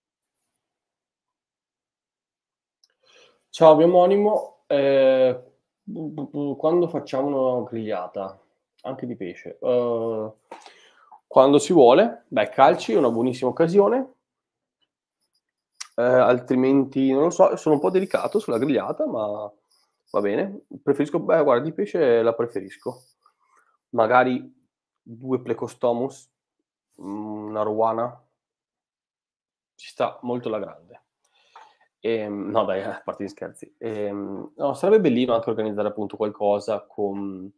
Ciao mio omonimo, ehm, bu bu bu quando facciamo una grigliata? Anche di pesce. Uhm, quando si vuole, beh, calci è una buonissima occasione. Ehm, altrimenti non lo so, sono un po' delicato sulla grigliata, ma va bene. Preferisco beh, guarda, di pesce la preferisco. Magari due Plecostomus, mhmm, una Rowana, ci sta molto alla grande. Ehm, no dai, a parte gli scherzi. Ehm, no, sarebbe bellino anche organizzare appunto qualcosa con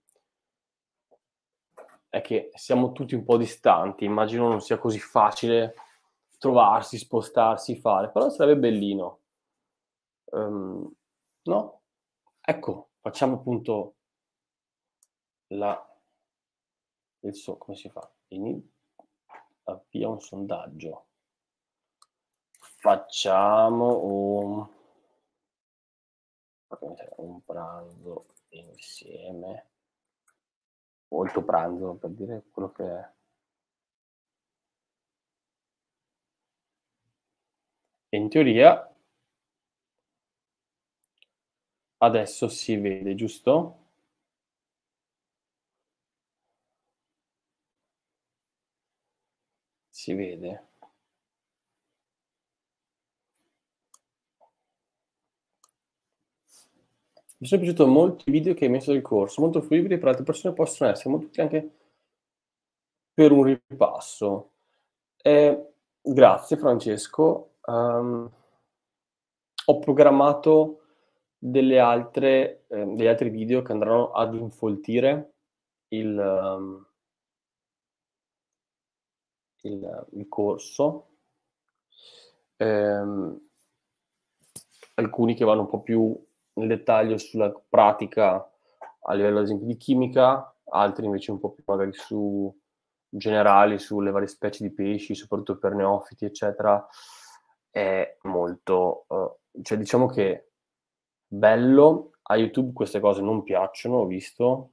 è che siamo tutti un po' distanti, immagino non sia così facile trovarsi, spostarsi, fare, però sarebbe bellino. Uhm, no? Ecco, facciamo appunto la il so come si fa? Ini avvia un sondaggio. Facciamo un un pranzo insieme o il tuo pranzo, per dire quello che è. E in teoria adesso si vede, giusto? Si vede. Mi sono piaciuto molto i video che hai messo del corso, molto fruibili per altre persone, possono essere molto utili anche per un ripasso. Ehm, grazie Francesco. Uhm, ho programmato delle altre ehm, degli altri video che andranno ad infoltire il mhmm il il corso. Ehm alcuni che vanno un po' più nel dettaglio sulla pratica a livello ad esempio di chimica, altri invece un po' più magari su generali, sulle varie specie di pesci, soprattutto per neofiti, eccetera. È molto uhm, cioè diciamo che bello, a YouTube queste cose non piacciono, ho visto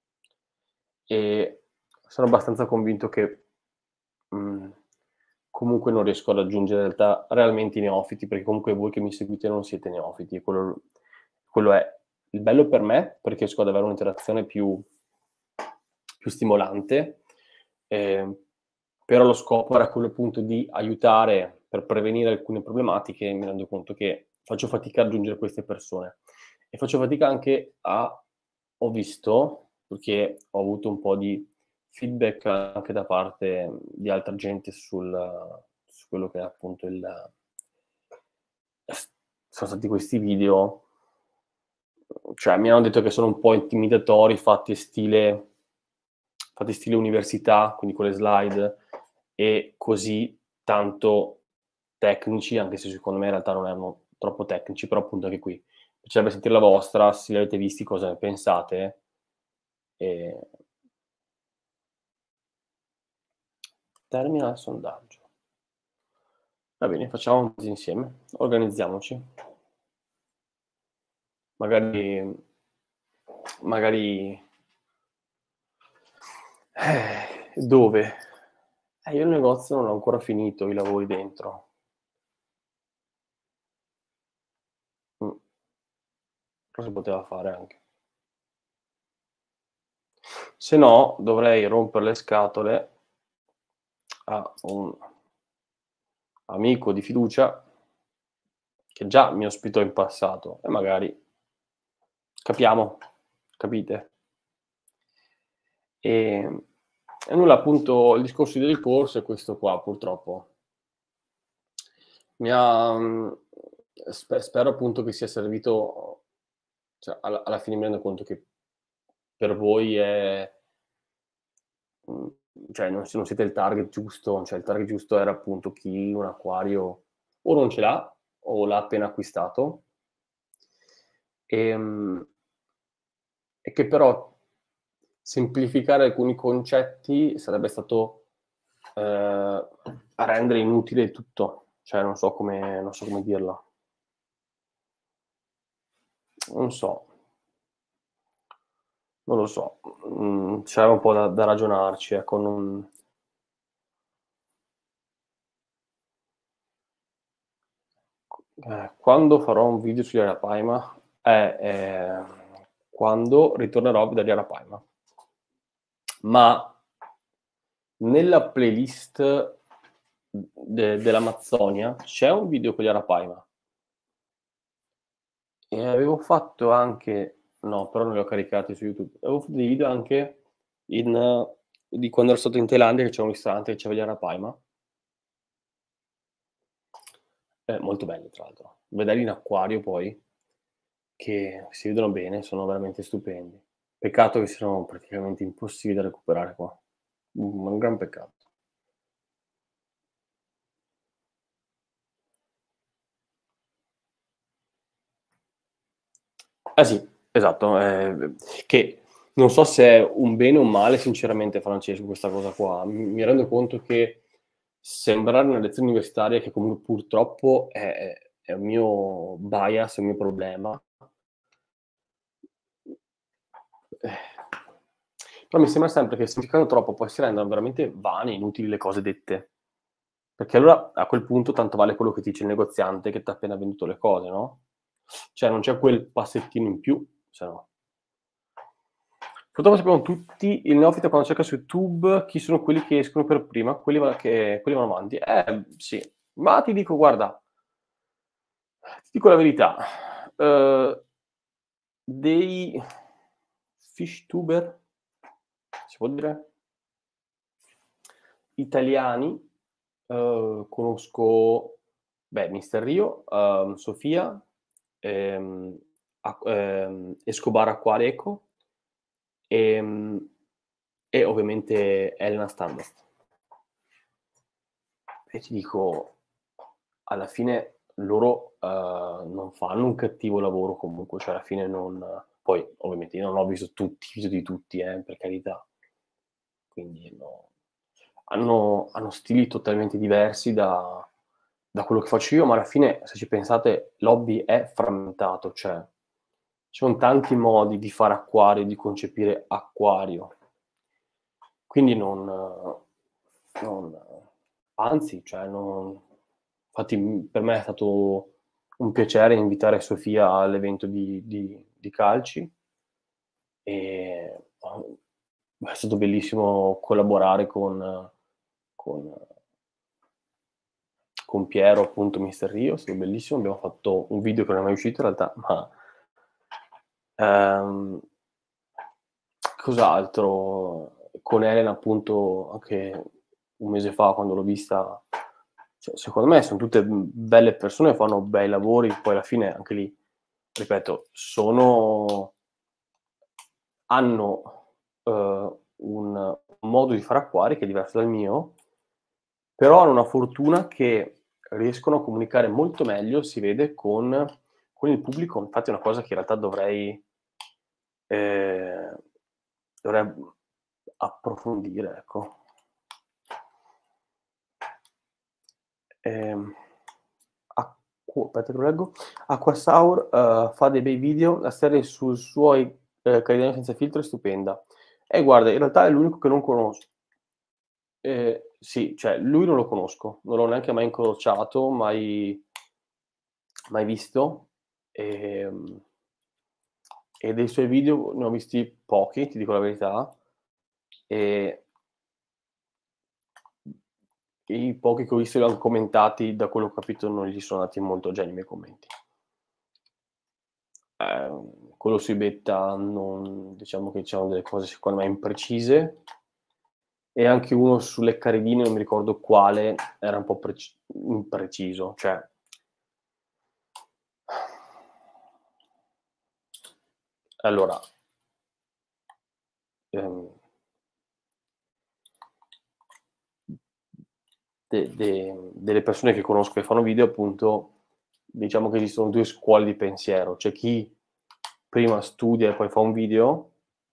e sono abbastanza convinto che, mhmm, comunque non riesco a raggiungere in realtà realmente i neofiti, perché comunque voi che mi seguite non siete neofiti, quello quello è. Il bello per me, perché riesco ad avere un'interazione più più stimolante, ehm, però lo scopo era quello appunto di aiutare per prevenire alcune problematiche, e mi rendo conto che faccio fatica a raggiungere queste persone. E faccio fatica anche a ho visto, perché ho avuto un po' di feedback anche da parte di altra gente sul su quello che è appunto il s sono stati questi video, cioè mi hanno detto che sono un po' intimidatori, fatti stile fatti stile università, quindi con le slide e così tanto tecnici, anche se secondo me in realtà non erano troppo tecnici, però appunto anche qui mi piacerebbe sentir la vostra, se li avete visti cosa ne pensate. Ehm Termina il sondaggio. Va bene, facciamo così insieme. Organizziamoci. Magari magari eh, dove? Eh, io il negozio non ho ancora finito i lavori dentro. Mh, però si poteva fare anche. Se no dovrei romper le scatole a un amico di fiducia che già mi ospitò in passato e magari capiamo, capite? Ehm, e nulla, appunto il discorso del corso è questo qua purtroppo. Mi ha mhmm, spe spero appunto che sia servito, cioè alla alla fine mi rendo conto che per voi è mhmm, cioè non s non siete il target giusto, cioè il target giusto era appunto chi un acquario o non ce l'ha o l'ha appena acquistato. Ehm E che però semplificare alcuni concetti sarebbe stato, ehm, a rendere inutile il tutto. Cioè non so come non so come dirla. Non so, non lo so. Mhmm, c'era un po' da da ragionarci, ecco, non eh, quando farò un video sugli Arapaima? Eh, ehm, quando ritornerò dagli Arapaima. Ma nella playlist de dell'Amazzonia c'è un video con gli Arapaima. E avevo fatto anche no, però non li ho caricati su YouTube. Avevo fatto dei video anche in di quando ero stato in Thailandia, che c'era un ristorante che c'aveva gli Arapaima. Eh, molto belli tra l'altro. Vederli in acquario poi, che si vedono bene, sono veramente stupendi. Peccato che siano praticamente impossibili da recuperare qua. Un un gran peccato. Eh sì, esatto, ehm, che non so se è un bene o un male sinceramente Francesco questa cosa qua. Mi mi rendo conto che sembrare una lezione universitaria che comunque purtroppo è è è un mio bias, è un mio problema. Eh, Però mi sembra sempre che semplificando troppo poi si rendano veramente vane, inutili le cose dette. Perché allora a quel punto tanto vale quello che ti dice il negoziante che t'ha appena venduto le cose, no? Cioè non c'è quel passettino in più, se no. Purtroppo sappiamo tutti, il neofita quando cerca su YouTube chi sono quelli che escono per prima, quelli, va- che, quelli vanno avanti. Eh sì, ma ti dico, guarda, ti dico la verità, eh, dei fishtuber, si può dire, italiani, eh, conosco, beh, mister Rio, ehm, Sofia, ehm, Ac- ehm, Escobar Acquareco e, e ovviamente Elena Stardust. E ti dico, alla fine loro eh, non fanno un cattivo lavoro comunque, cioè alla fine non... Poi ovviamente io non ho visto tutti i video di tutti, eh, per carità, quindi no. Hanno, hanno stili totalmente diversi da, da quello che faccio io, ma alla fine, se ci pensate, l'hobby è frammentato, cioè ci sono tanti modi di fare acquario, di concepire acquario. Quindi non, non anzi, cioè non, infatti per me è stato un piacere invitare Sofia all'evento di, di, di Calci e oh, è stato bellissimo collaborare con, con, con Piero, appunto, mister Rio, è stato bellissimo, abbiamo fatto un video che non è mai uscito in realtà, ma ehm, cos'altro? Con Elena, appunto, anche un mese fa, quando l'ho vista, cioè, secondo me sono tutte belle persone, fanno bei lavori, poi alla fine anche lì, ripeto, sono... hanno uh, un modo di fare acquari che è diverso dal mio, però hanno una fortuna che riescono a comunicare molto meglio, si vede, con, con il pubblico. Infatti è una cosa che in realtà dovrei, eh, dovrei approfondire, ecco. Ehm, Acqu- aspetta che lo leggo. Aquasaur uh, fa dei bei video, la serie sui suoi eh, caridani senza filtro è stupenda. E guarda, in realtà è l'unico che non conosco. Eh, sì, cioè lui non lo conosco, non l'ho neanche mai incrociato, mai, mai visto. E, e dei suoi video ne ho visti pochi, ti dico la verità. E i pochi che ho visto li ho commentati, da quello che ho capito, non gli sono andati molto già i miei commenti. Eh, quello sui beta, non, diciamo che c'erano delle cose secondo me imprecise, e anche uno sulle caridine, non mi ricordo quale, era un po' preci- impreciso, cioè allora ehm, de- de- delle persone che conosco che fanno video, appunto, diciamo che esistono due scuole di pensiero. C'è chi prima studia e poi fa un video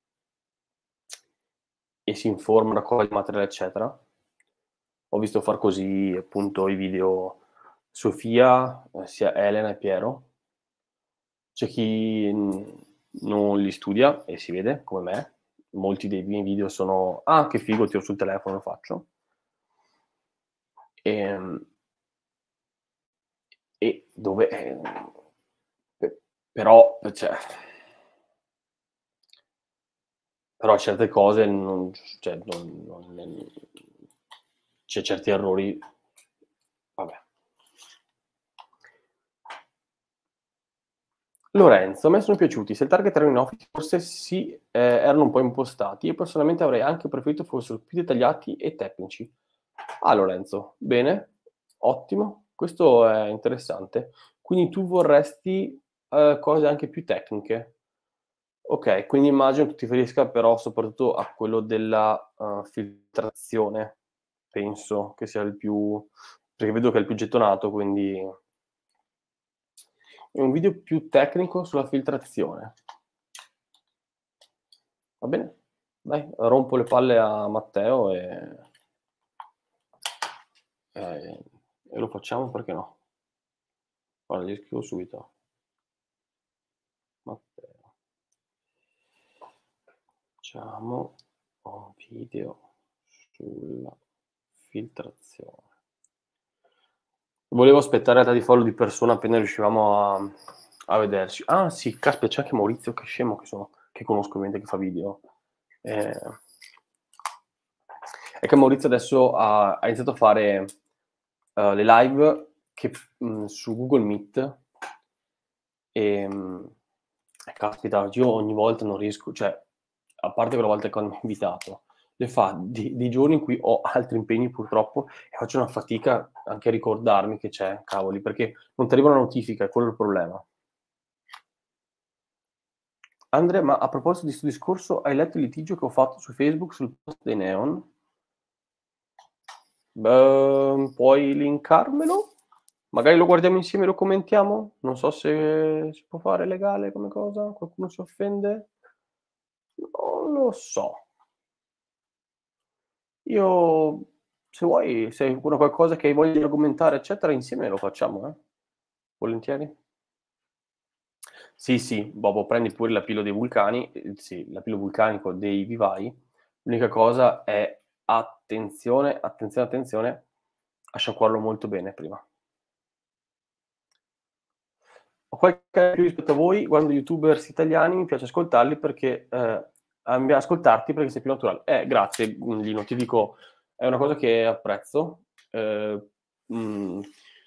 e si informa, raccoglie materiale, eccetera. Ho visto far così, appunto, i video Sofia, eh, sia Elena e Piero. C'è chi mh, non li studia e si vede, come me. Molti dei miei video sono, ah, che figo, tiro sul telefono e lo faccio. E, e dove... eh, pe- però, cioè, però certe cose non, cioè, non, non, c'è certi errori, vabbè. Lorenzo, a me sono piaciuti, se il target erano in office forse sì, eh, erano un po' impostati, io personalmente avrei anche preferito fossero più dettagliati e tecnici. Ah Lorenzo, bene, ottimo, questo è interessante. Quindi tu vorresti eh, cose anche più tecniche. Ok, quindi immagino che ti riferisca però soprattutto a quello della uh, filtrazione, penso che sia il più... perché vedo che è il più gettonato, quindi è un video più tecnico sulla filtrazione. Va bene? Dai, rompo le palle a Matteo e, e, e lo facciamo, perché no? Guarda, gli scrivo subito. Matteo. Facciamo Ho video sulla filtrazione. Volevo aspettare la data di follow di persona appena riuscivamo a a vederci. Ah sì, caspita, c'è anche Maurizio, che scemo che sono, che conosco ovviamente, che fa video. Ehm, è che Maurizio adesso ha ha iniziato a fare, uhm, le live che mhmm, su Google Meet. Ehm, e caspita, io ogni volta non riesco, cioè, a parte quella volta che hanno invitato, le fa di dei giorni in cui ho altri impegni purtroppo e faccio una fatica anche a ricordarmi che c'è, cavoli, perché non ti arriva una notifica, è quello il problema. Andre, ma a proposito di 'sto discorso, hai letto il litigio che ho fatto su Facebook sul post dei Neon? Beh, puoi linkarmelo? Magari lo guardiamo insieme e lo commentiamo? Non so se si può fare legale come cosa, qualcuno si offende? Non lo so. Io, se vuoi, se hai ancora qualcosa che hai voglia di argomentare, eccetera, insieme lo facciamo, eh, volentieri. Sì, sì, Bobo, prendi pure l'apilo dei vulcani, ehm, sì, l'apilo vulcanico dei vivai. L'unica cosa è attenzione, attenzione, attenzione a sciacquarlo molto bene prima. Ho qualche anno più rispetto a voi, guardo youtubers italiani, mi piace ascoltarli perché ehm, a mi ascoltarti perché sei più naturale. Eh, grazie, mhmm, Lino, ti dico, è una cosa che apprezzo. Ehm, mhmm,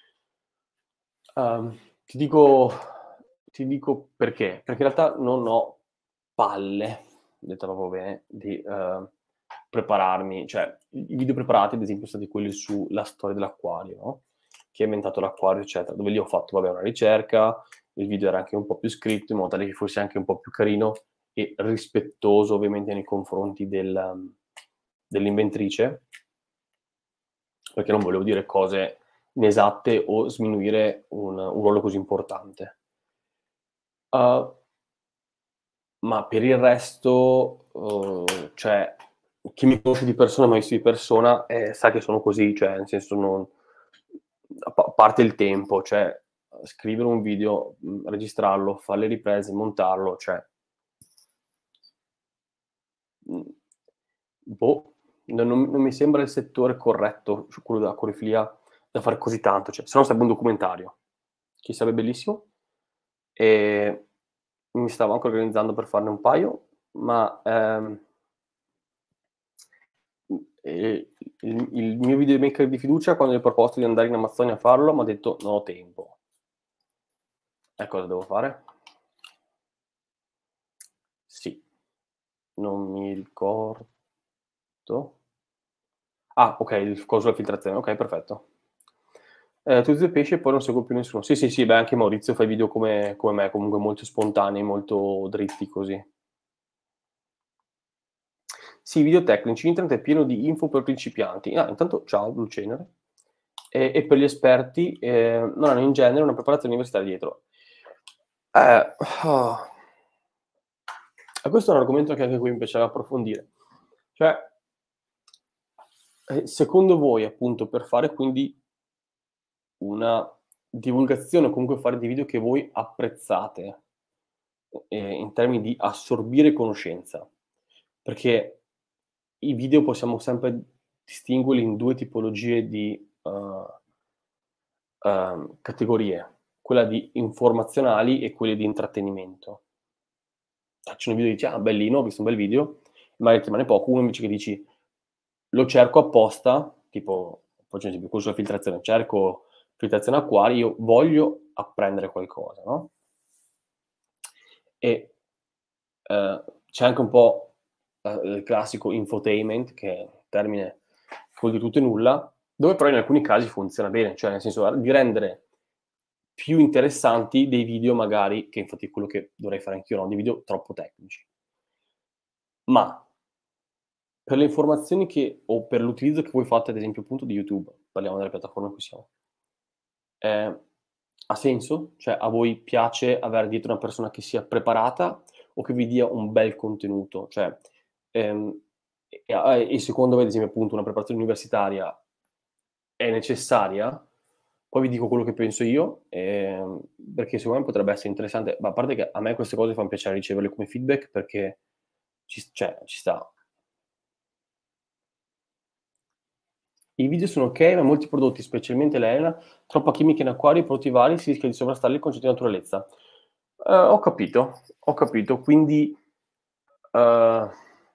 uhm, ti dico ti dico perché, perché in realtà non ho palle, detta proprio bene, di, uhm, prepararmi, cioè i i video preparati ad esempio sono stati quelli sulla storia dell'acquario, no, chi ha inventato l'acquario, eccetera, dove lì ho fatto, vabbè, una ricerca, il video era anche un po' più scritto, in modo tale che fosse anche un po' più carino e rispettoso ovviamente nei confronti del mhmm, dell'inventrice, perché non volevo dire cose inesatte o sminuire un un ruolo così importante. Uhm, ma per il resto, uhm, cioè, chi mi conosce di persona, m'ha visto di persona, ehm, sa che sono così, cioè nel senso non, a pa parte il tempo, cioè, uhm, scrivere un video, mhmm, registrarlo, far le riprese, montarlo, cioè mhmm, boh, non non non mi sembra il settore corretto, su quello della corefilia, da fare così tanto, cioè se no sarebbe un documentario, che sarebbe bellissimo. Ehm, mi stavo anche organizzando per farne un paio, ma, ehm mhmm, ehm, il il mio videomaker di fiducia, quando gli ho proposto di andare in Amazzonia a farlo, m'ha detto: "Non ho tempo". E cosa devo fare? Sì, non mi ricordo. Ah, okay, il f coso della filtrazione, okay, perfetto. Ehm, tutti e due pesci e poi non seguo più nessuno. Sì, sì, sì, beh, anche Maurizio fa i video come come me, comunque molto spontanei, molto dritti così. Sì, video tecnici, internet è pieno di info per principianti. Ah, intanto ciao, Bluecenere. E e per gli esperti, ehm, non hanno in genere una preparazione universitaria dietro. Eh, ah, e questo è un argomento che anche qui mi piacerebbe approfondire. Cioè, ehm, secondo voi, appunto, per fare quindi una divulgazione o comunque fare dei video che voi apprezzate, ehm, in termini di assorbire conoscenza, perché i video possiamo sempre distinguerli in due tipologie di, uhm, uhm, categorie: quella di informazionali e quelle di intrattenimento. Faccio un video e dici: "Ah, bellino, ho visto un bel video", magari ti rimane poco, uno invece che dici: "Lo cerco apposta", tipo, faccio un esempio, quello sulla filtrazione, cerco filtrazione acquari, io voglio apprendere qualcosa, no, e, ehm, c'è anche un po', ehm, il classico infotainment, che è un termine che vuol dire tutto e nulla, dove però in alcuni casi funziona bene, cioè nel senso, di rendere più interessanti dei video magari, che infatti è quello che dovrei fare anch'io, no, dei video troppo tecnici. Ma per le informazioni che o per l'utilizzo che voi fate, ad esempio, appunto, di YouTube, parliamo della piattaforma in cui siamo, ehm, ha senso? Cioè, a voi piace avere dietro una persona che sia preparata o che vi dia un bel contenuto? Cioè, ehm, e a e secondo me, ad esempio, appunto, una preparazione universitaria è necessaria? Poi vi dico quello che penso io, ehm, perché secondo me potrebbe essere interessante, ma a parte che a me queste cose fan piacere riceverle come feedback perché ci s cioè, ci sta. I video sono ok, ma molti prodotti, specialmente l'Elena, troppa chimica in acquario, prodotti vari, si rischia di sovrastare il concetto di naturalezza. Uh, ho capito, ho capito, quindi uh,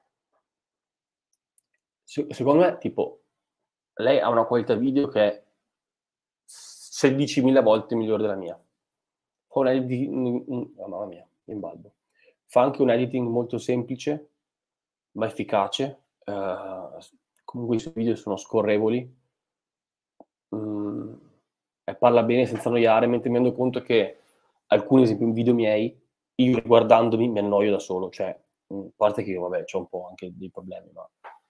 se, secondo me, tipo, lei ha una qualità video che è sedicimila volte migliore della mia. Fa un editing, oh, mamma mia, mi imbalbo. Fa anche un editing molto semplice, ma efficace. Uh, comunque i suoi video sono scorrevoli. Mm, e parla bene senza annoiare, mentre mi rendo conto che alcuni esempi in video miei, io guardandomi mi annoio da solo, cioè, a parte che io, vabbè, c'ho un po' anche dei problemi, ma...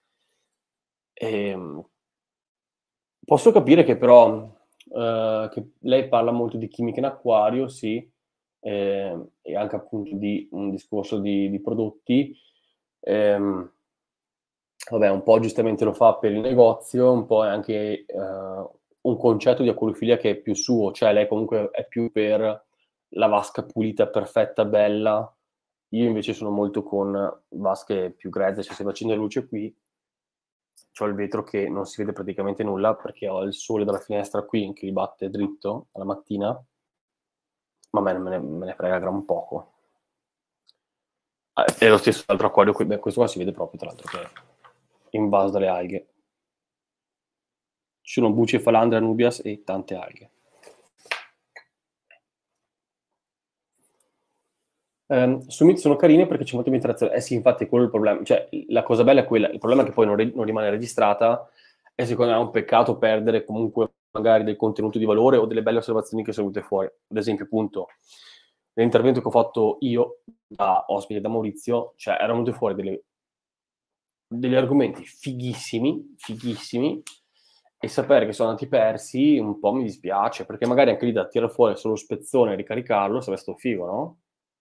Ehm, posso capire che però, uh, che lei parla molto di chimica in acquario, sì, eh, e anche appunto di un discorso di, di prodotti. Ehm, vabbè, un po' giustamente lo fa per il negozio, un po' è anche uh, un concetto di acquariofilia che è più suo, cioè lei comunque è più per la vasca pulita, perfetta, bella. Io invece sono molto con vasche più grezze, cioè se accendo la luce qui, c'ho il vetro che non si vede praticamente nulla perché ho il sole dalla finestra qui che mi batte dritto alla mattina, ma a me me ne, me ne frega gran poco. Ah, è lo stesso altro acquario qui, beh, questo qua si vede proprio tra l'altro che è invaso dalle alghe. Ci sono Bucephalandria nubias e tante alghe. Um, Summit sono carine perché c'è molta interazione. Eh sì, infatti quello è il problema. Cioè, la cosa bella è quella. Il problema è che poi non, re- non rimane registrata e secondo me è un peccato perdere comunque magari del contenuto di valore o delle belle osservazioni che sono venute fuori. Ad esempio, appunto, nell'intervento che ho fatto io da ospite da Maurizio, cioè erano venute fuori delle, degli argomenti fighissimi, fighissimi, e sapere che sono andati persi un po' mi dispiace, perché magari anche lì da tirare fuori solo spezzone e ricaricarlo sarebbe stato figo, no?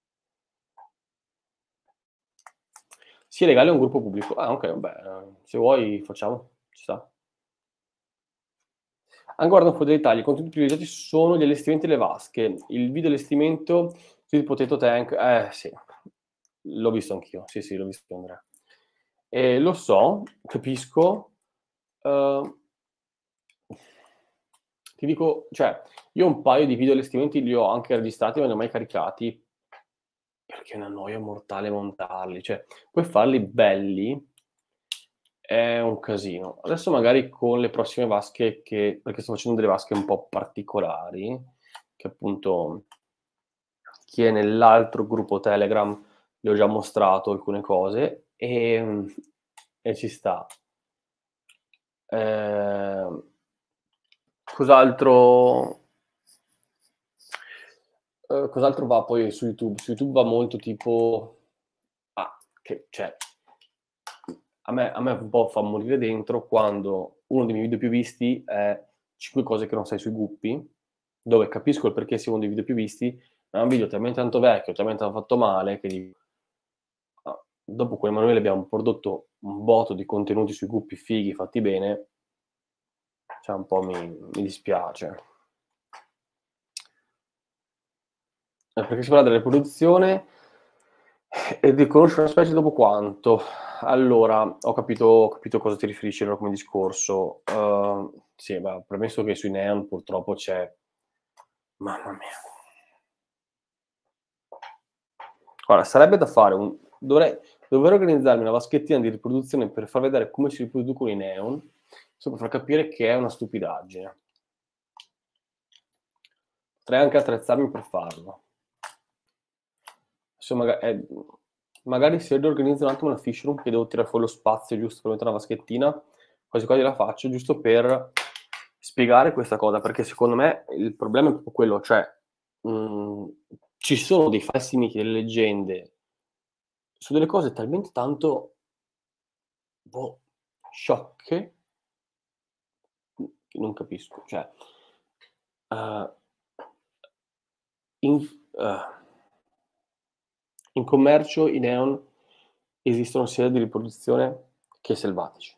Sì, legale è un gruppo pubblico. Ah, ok, vabbè, se vuoi facciamo, ci sta. Ancora un po' dei dettagli, i contenuti privilegiati sono gli allestimenti e le vasche. Il video allestimento sul potato tank, eh sì, l'ho visto anch'io, sì sì, l'ho visto Andrea. E lo so, capisco, uh, ti dico, cioè, io un paio di video allestimenti li ho anche registrati, ma non li ho mai caricati, perché è una noia mortale montarli, cioè, puoi farli belli, è un casino. Adesso magari con le prossime vasche che perché sto facendo delle vasche un po' particolari, che appunto chi è nell'altro gruppo Telegram le ho già mostrato alcune cose e, e ci sta. Eh, cos'altro eh, cos'altro va poi su YouTube? Su YouTube va molto tipo ah, che cioè A me, a me un po' fa morire dentro quando uno dei miei video più visti è cinque cose che non sai sui guppi, dove capisco il perché sia uno dei video più visti, ma è un video talmente tanto vecchio, talmente tanto fatto male, che dico, ah, dopo con Emanuele abbiamo prodotto un botto di contenuti sui guppi fighi, fatti bene, cioè un po' mi, mi dispiace. Eh, perché si parla della riproduzione e di conoscere una specie dopo quanto? Allora, ho capito, ho capito cosa ti riferisci allora come discorso. Uh, sì, beh, premesso che sui neon purtroppo c'è... Mamma mia. Guarda, sarebbe da fare un... Dovrei, dovrei organizzarmi una vaschettina di riproduzione per far vedere come si riproducono i neon, solo per far capire che è una stupidaggine. Potrei anche attrezzarmi per farlo. Adesso magari, eh, magari se riorganizzo un attimo una fish room, che devo tirare fuori lo spazio giusto per mettere una vaschettina, quasi quasi la faccio, giusto per spiegare questa cosa, perché secondo me il problema è proprio quello, cioè mh, ci sono dei falsi miti, delle leggende su delle cose talmente tanto boh, sciocche che non capisco. Cioè, uh, in, uh, in commercio i neon esistono sia di riproduzione che selvatici.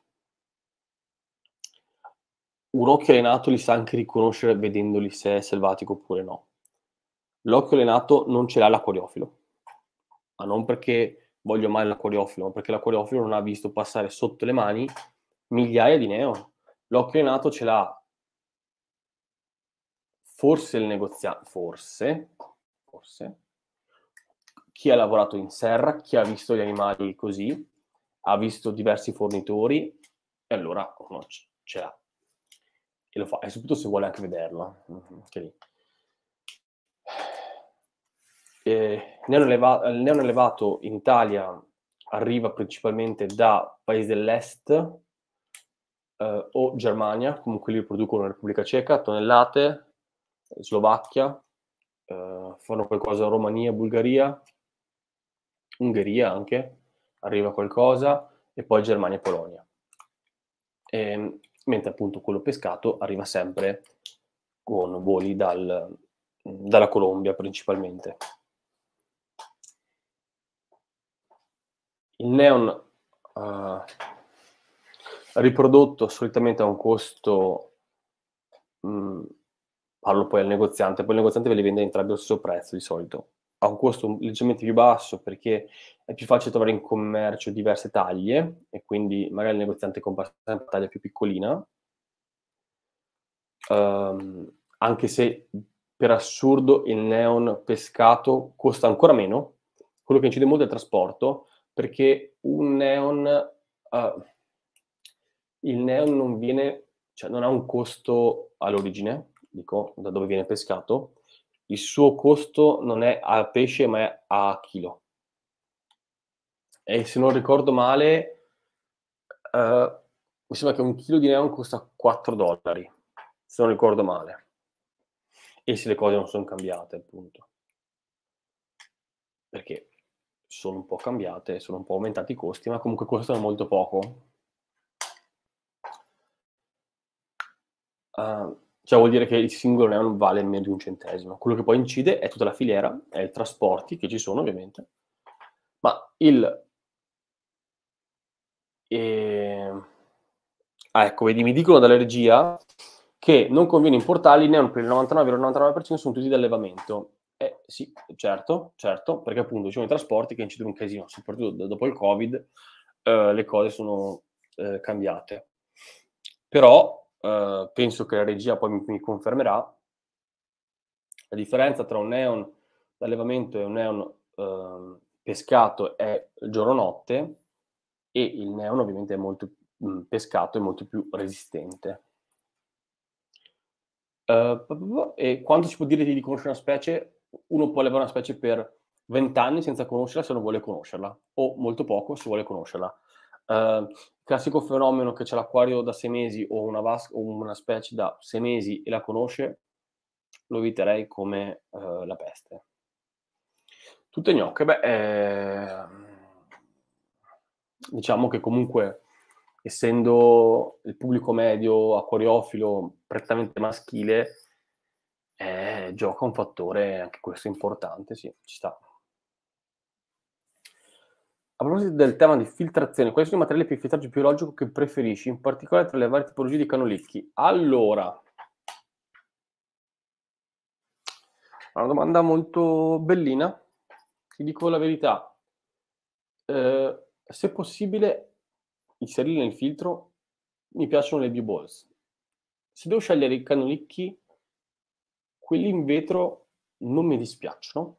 Un occhio allenato li sa anche riconoscere vedendoli se è selvatico oppure no. L'occhio allenato non ce l'ha l'acquariofilo, ma non perché voglio male l'acquariofilo, ma perché l'acquariofilo non ha visto passare sotto le mani migliaia di neon. l'occhio in nato ce l'ha forse il negozia forse, forse, chi ha lavorato in serra, chi ha visto gli animali così, ha visto diversi fornitori e allora uno c ce l'ha. E lo fa, e soprattutto se vuole anche vederla, mh-mh, anche lì. Ehm, neon eleva il neon allevato in Italia arriva principalmente da paesi dell'est, uhm, o Germania, comunque lì lo producono in Repubblica Ceca, tonnellate, Slovacchia, uhm, fanno qualcosa Romania, Bulgaria, Ungheria anche, arriva qualcosa, e poi Germania e Polonia. Ehm, mentre appunto quello pescato arriva sempre con voli dal mhmm, dalla Colombia principalmente. Il neon, uhm, riprodotto solitamente ha un costo, mhmm, parlo poi al negoziante, poi il negoziante ve li vende entrambi allo stesso prezzo di solito. Ha un costo leggermente più basso perché è più facile trovare in commercio diverse taglie e quindi magari il negoziante compra sempre la taglia più piccolina. Uhm, anche se per assurdo il neon pescato costa ancora meno, quello che incide molto è il trasporto, perché un neon uhm, il neon non viene cioè non ha un costo all'origine, dico, da dove viene pescato, il suo costo non è a pesce ma è a chilo. E se non ricordo male, uhm, mi sembra che un chilo di neon costa quattro dollari, se non ricordo male. E se le cose non son cambiate, appunto. Perché sono un po' cambiate, sono un po' aumentati i costi, ma comunque costano molto poco. Uhm, cioè vuol dire che il singolo neon vale meno di un centesimo. Quello che poi incide è tutta la filiera, è i trasporti che ci sono ovviamente, ma il ehm, ah ecco vedi, mi dicono dalla regia che non conviene importarli, i neon per il novantanove virgola novantanove per cento son tutti d'allevamento. Eh sì, certo, certo, perché appunto ci sono i trasporti che incidono un casino, soprattutto d dopo il Covid, uhm, le cose sono, uhm, cambiate. Però, uhm, penso che la regia poi mi mi confermerà la differenza tra un neon d'allevamento e un neon, uhm, pescato è giorno-notte e il neon ovviamente è molto, mhmm, pescato è molto più resistente. Uhm, pa pa pa e quanto si può dire di conoscere una specie? Uno può allevare una specie per venti anni senza conoscerla se non vuole conoscerla, o molto poco se vuole conoscerla. Uhm, classico fenomeno che c'ha l'acquario da sei mesi o una vas o una specie da sei mesi e la conosce, lo eviterei come, uhm, la peste. Tutte gnocche, beh, ehm, diciamo che comunque essendo il pubblico medio acquariofilo prettamente maschile, eh, gioca un fattore anche questo importante, sì, ci sta. A proposito del tema di filtrazione, quali sono i materiali per il filtraggio biologico che preferisci, in particolare tra le varie tipologie di canolicchi? Allora, una domanda molto bellina, ti dico la verità. Ehm, se possibile inserirli nel filtro, mi piacciono le Blue Balls. Se devo scegliere i canolicchi, quelli in vetro non mi dispiacciono.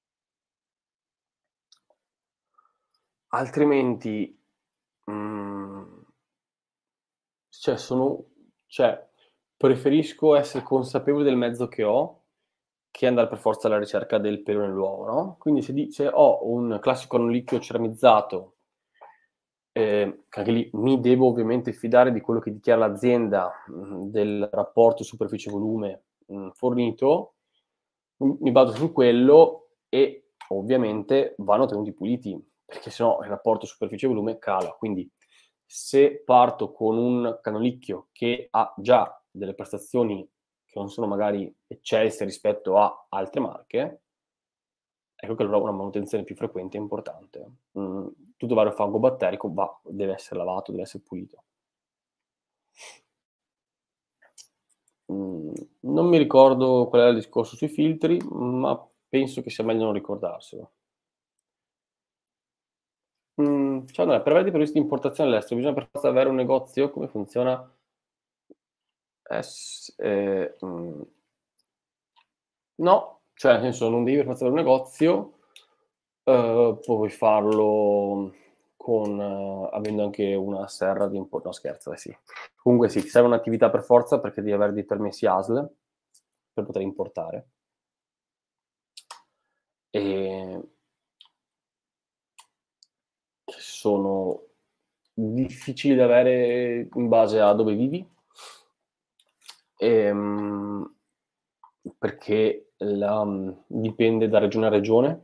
Altrimenti, mhmm, cioè sono cioè preferisco essere consapevole del mezzo che ho, che andare per forza alla ricerca del pelo nell'uovo, no, quindi se di se ho un classico canolicchio ceramizzato, ehm, che anche lì mi devo ovviamente fidare di quello che dichiara l'azienda, mhmm, del rapporto superficie-volume, mhmm, fornito, m mi baso su quello e ovviamente vanno tenuti puliti, perché se no il rapporto superficie-volume cala. Quindi se parto con un canolicchio che ha già delle prestazioni che non sono magari eccelse rispetto a altre marche, ecco che allora una manutenzione più frequente è importante. Mhmm, tutto vario fango batterico va deve essere lavato, deve essere pulito. Mhmm, non mi ricordo qual era il discorso sui filtri, ma penso che sia meglio non ricordarselo. Mhmm, cioè allora per avere dei permessi di importazione all'estero bisogna per forza avere un negozio? Come funziona? Eh, s ehm, mhmm no, cioè nel senso non devi per forza avere un negozio, uhm, puoi farlo con avendo anche una serra di impo no scherzo, dai sì. Comunque sì, ti serve un'attività per forza perché devi avere dei permessi A S L per poter importare. Ehm che sono difficili da avere in base a dove vivi. Ehm, perché la mhmm, dipende da regione a regione.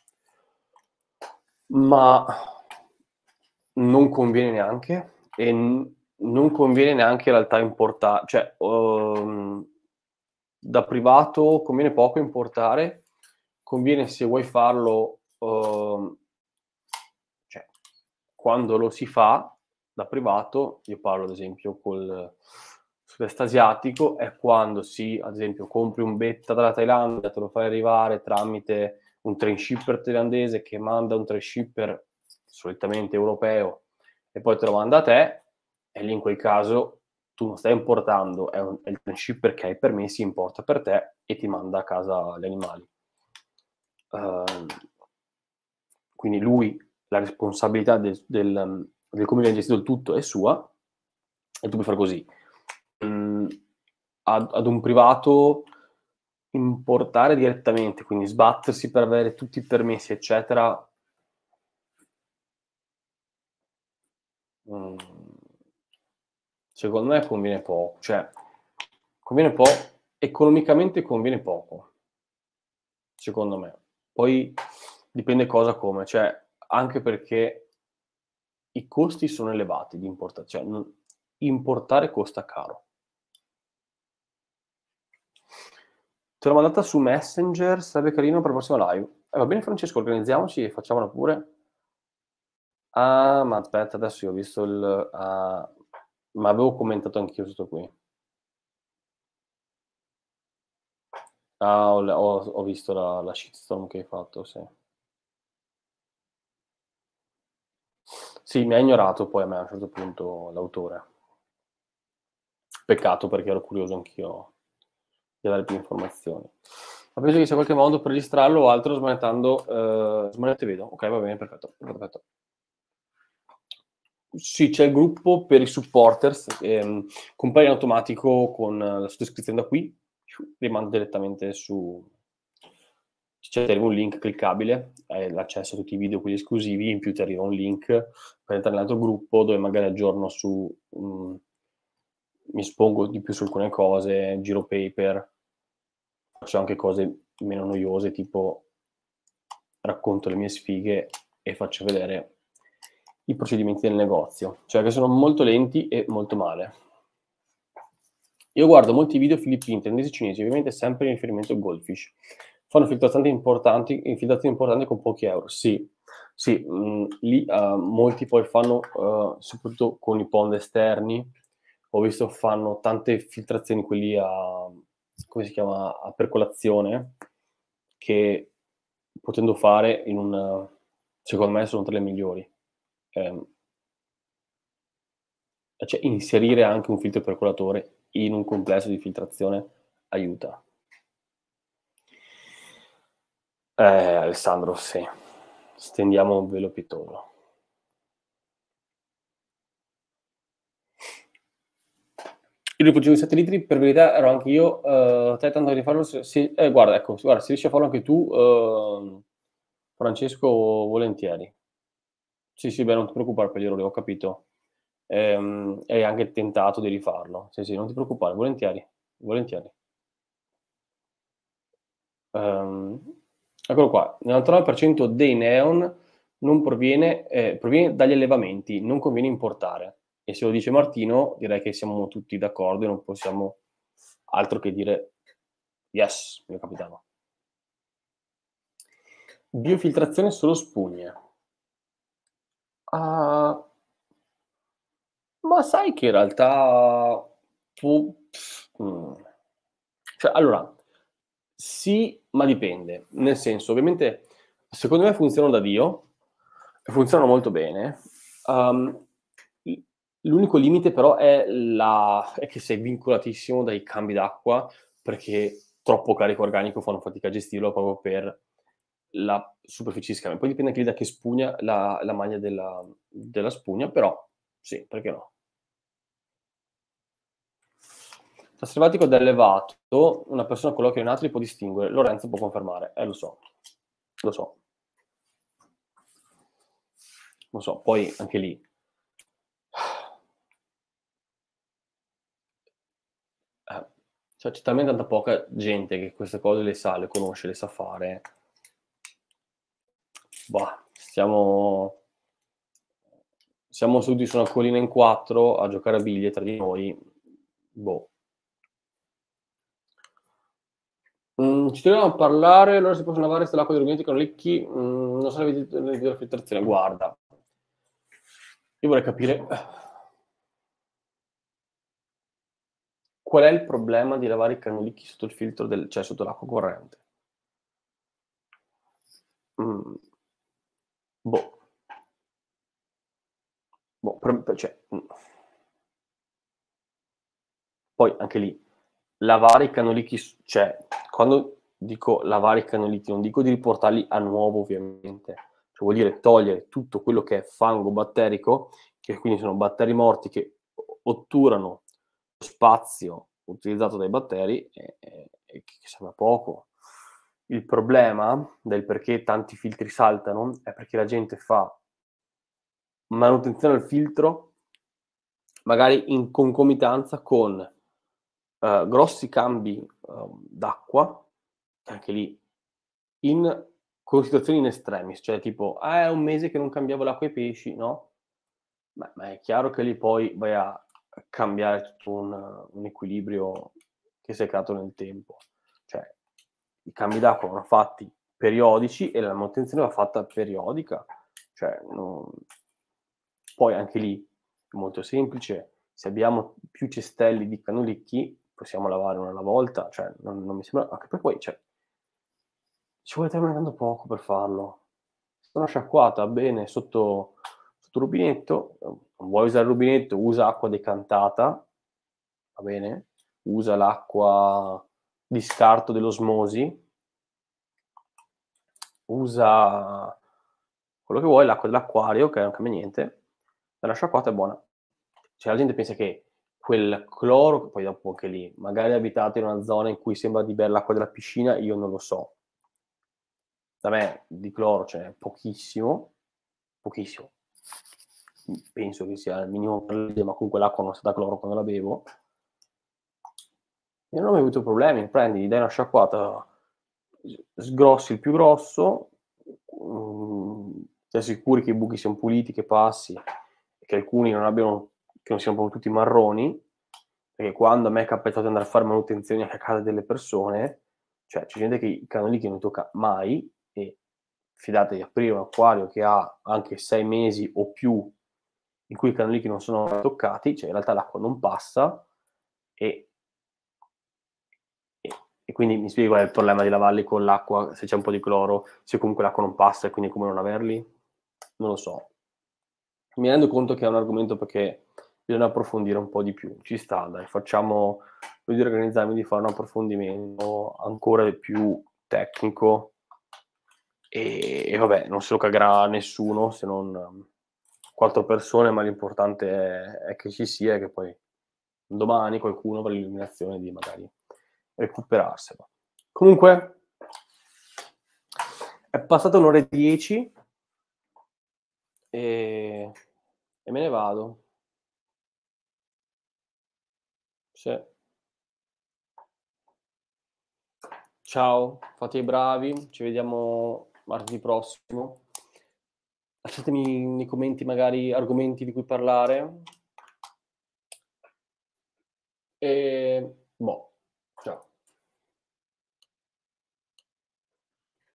Ma non conviene neanche e n non conviene neanche in realtà importa cioè, uhm, da privato conviene poco importare, conviene se vuoi farlo, uhm cioè, quando lo si fa da privato, io parlo ad esempio col sud-est asiatico, è quando si ad esempio compri un betta dalla Thailandia, te lo fai arrivare tramite un train shipper thailandese che manda un train shipper solitamente europeo e poi te lo manda a te, e lì in quel caso tu non stai importando, è un è il train shipper che ha i permessi, importa per te e ti manda a casa gli animali. Uhm, quindi lui la responsabilità del del del come viene gestito il tutto è sua e tu puoi fare così. Mhmm, ad ad un privato importare direttamente, quindi sbattersi per avere tutti i permessi, eccetera mhmm, secondo me conviene po cioè conviene po economicamente conviene poco. Secondo me. Poi dipende cosa come, cioè anche perché i costi sono elevati di importa cioè non importare costa caro. Te l'ho mandata su Messenger, sarebbe carino per la prossima live. Eh, va bene Francesco, organizziamoci e facciamola pure. Ah, ma aspetta, adesso io ho visto il ah, ma avevo commentato anch'io sotto qui. Ah, ho l ho ho visto la la shitstorm che hai fatto, sì. Sì, mi ha ignorato poi a me a un certo punto l'autore. Peccato perché ero curioso anch'io di avere più informazioni. Ma penso che ci sia qualche modo per registrarlo o altro smanettando uhm, smanetto e vedo. Okay, va bene, perfetto, perfetto. Sì, c'è il gruppo per i supporters, ehm, compare in automatico con la sottoscrizione da qui, rimanda direttamente su cioè ti arriva un link cliccabile, hai l'accesso a tutti i video quelli esclusivi, in più ti arriva un link per entrare nell'altro gruppo dove magari aggiorno su mhmm, mi espongo di più su alcune cose, giro paper, faccio anche cose meno noiose, tipo racconto le mie sfighe e faccio vedere i procedimenti del negozio, cioè che sono molto lenti e molto male. Io guardo molti video filippini, thailandesi, cinesi, ovviamente sempre in riferimento al goldfish. Fanno filtrazioni importanti infiltrazioni importanti con pochi euro. Sì, sì, mhmm, lì, uhm, molti poi fanno, uhm, soprattutto con i pond esterni, ho visto fanno tante filtrazioni quelli a come si chiama, a percolazione, che potendo fare in un secondo me sono tra le migliori. Ehm e cioè inserire anche un filtro percolatore in un complesso di filtrazione aiuta. Eh, Alessandro, sì. Stendiamo un velo pietoso. Io dopo i sette litri per verità ero anche io, uhm, te tanto di farlo se sì, eh guarda ecco, guarda se riesci a farlo anche tu, uhm, Francesco, volentieri. Sì, sì, beh, non ti preoccupare per gli errori, ho capito. Ehm, hai anche tentato di rifarlo. Sì, sì, non ti preoccupare, volentieri, volentieri. Ehm, eccolo qua, il novantanove per cento dei neon non proviene ehm, proviene dagli allevamenti, non conviene importare. E se lo dice Martino direi che siamo tutti d'accordo e non possiamo altro che dire: "Yes, mio capitano". Biofiltrazione solo spugne. Ah, ma sai che in realtà pu mhmm, cioè allora, sì, ma dipende. Nel senso, ovviamente secondo me funzionano da Dio, e funzionano molto bene. Uhm, i L'unico limite però è la è che sei vincolatissimo dai cambi d'acqua, perché troppo carico organico fanno fatica a gestirlo proprio per la superficie di scambio. Poi dipende anche lì da che spugna la la maglia della della spugna, però sì, perché no? Tra selvatico ed allevato, una persona con l'occhio dei nastri può distinguere. Lorenzo può confermare. Eh, lo so, lo so, lo so. Poi anche lì eh, cioè c'è talmente tanta poca gente che queste cose le sa, le conosce, le sa fare. Bah, stiamo siamo seduti su una collina in quattro a giocare a biglie tra di noi. Boh. Mhmm, ci tenevamo a parlare, allora si possono lavare se l'acqua dei rubinetti con Licchi, mhmm, non so le della filtrazione. Guarda, io vorrei capire qual è il problema di lavare i cannulicchi sotto il filtro del cioè sotto l'acqua corrente. Mhmm, boh, boh, per cioè, mhmm, poi anche lì, lavare i cannulicchi s cioè, quando dico lavare i cannulicchi, non dico di riportarli a nuovo ovviamente, cioè vuol dire togliere tutto quello che è fango batterico, che quindi sono batteri morti che o otturano lo spazio utilizzato dai batteri e e e che serve a poco. Il problema del perché tanti filtri saltano è perché la gente fa manutenzione al filtro, magari in concomitanza con, uhm, grossi cambi, uhm, d'acqua, anche lì in con situazioni in extremis, cioè tipo: "Ah, è un mese che non cambiavo l'acqua ai pesci", no, ma ma è chiaro che lì poi vai a cambiare tutto un un equilibrio che si è creato nel tempo. Cioè, i cambi d'acqua vanno fatti periodici e la manutenzione va fatta periodica. Cioè, non poi anche lì è molto semplice, se abbiamo più cestelli di cannulicchi possiamo lavare uno alla volta, cioè non non mi sembra anche perché poi cioè ci vuole talmente poco per farlo. Una sciacquata bene sotto sotto il rubinetto, uhm, non vuoi usare il rubinetto, usa acqua decantata, va bene, usa l'acqua di scarto dell'osmosi, usa quello che vuoi, l'acqua dell'acquario che non cambia niente, e la sciacquata è buona. Cioè la gente pensa che quel cloro che poi dopo anche lì, magari abitate in una zona in cui sembra di ber l'acqua della piscina, io non lo so. Da me di cloro ce n'è pochissimo, pochissimo. Mhmm, penso che sia il minimo per legge, ma comunque l'acqua non sa da cloro quando la bevo. E non ho mai avuto problemi, prendi, gli dai una sciacquata, s sgrossi il più grosso, mhmm, ti assicuri che i buchi sian puliti, che passi, e che alcuni non abbiano che non siano proprio tutti marroni, perché quando a me è capitato di andare a fare manutenzioni a casa delle persone, cioè c'è gente che i cannulicchi non li tocca mai e fidatevi, aprire un acquario che ha anche sei mesi o più in cui i cannulicchi non sono toccati, cioè in realtà l'acqua non passa e e e quindi mi spieghi qual è il problema di lavarli con l'acqua se c'è un po' di cloro, se comunque l'acqua non passa e quindi è come non averli? Non lo so. Mi rendo conto che è un argomento perché bisogna approfondire un po' di più. Ci sta dai, facciamo vedo di organizzarmi di fare un approfondimento ancora più tecnico e e vabbè, non se lo cagherà nessuno se non quattro persone, ma l'importante è è che ci sia e che poi domani qualcuno avrà l'illuminazione di magari recuperarselo. Comunque è passata un ora e dieci e e me ne vado. Sì. Ciao, fate i bravi, ci vediamo martedì prossimo. Lasciatemi nei commenti magari argomenti di cui parlare. E boh.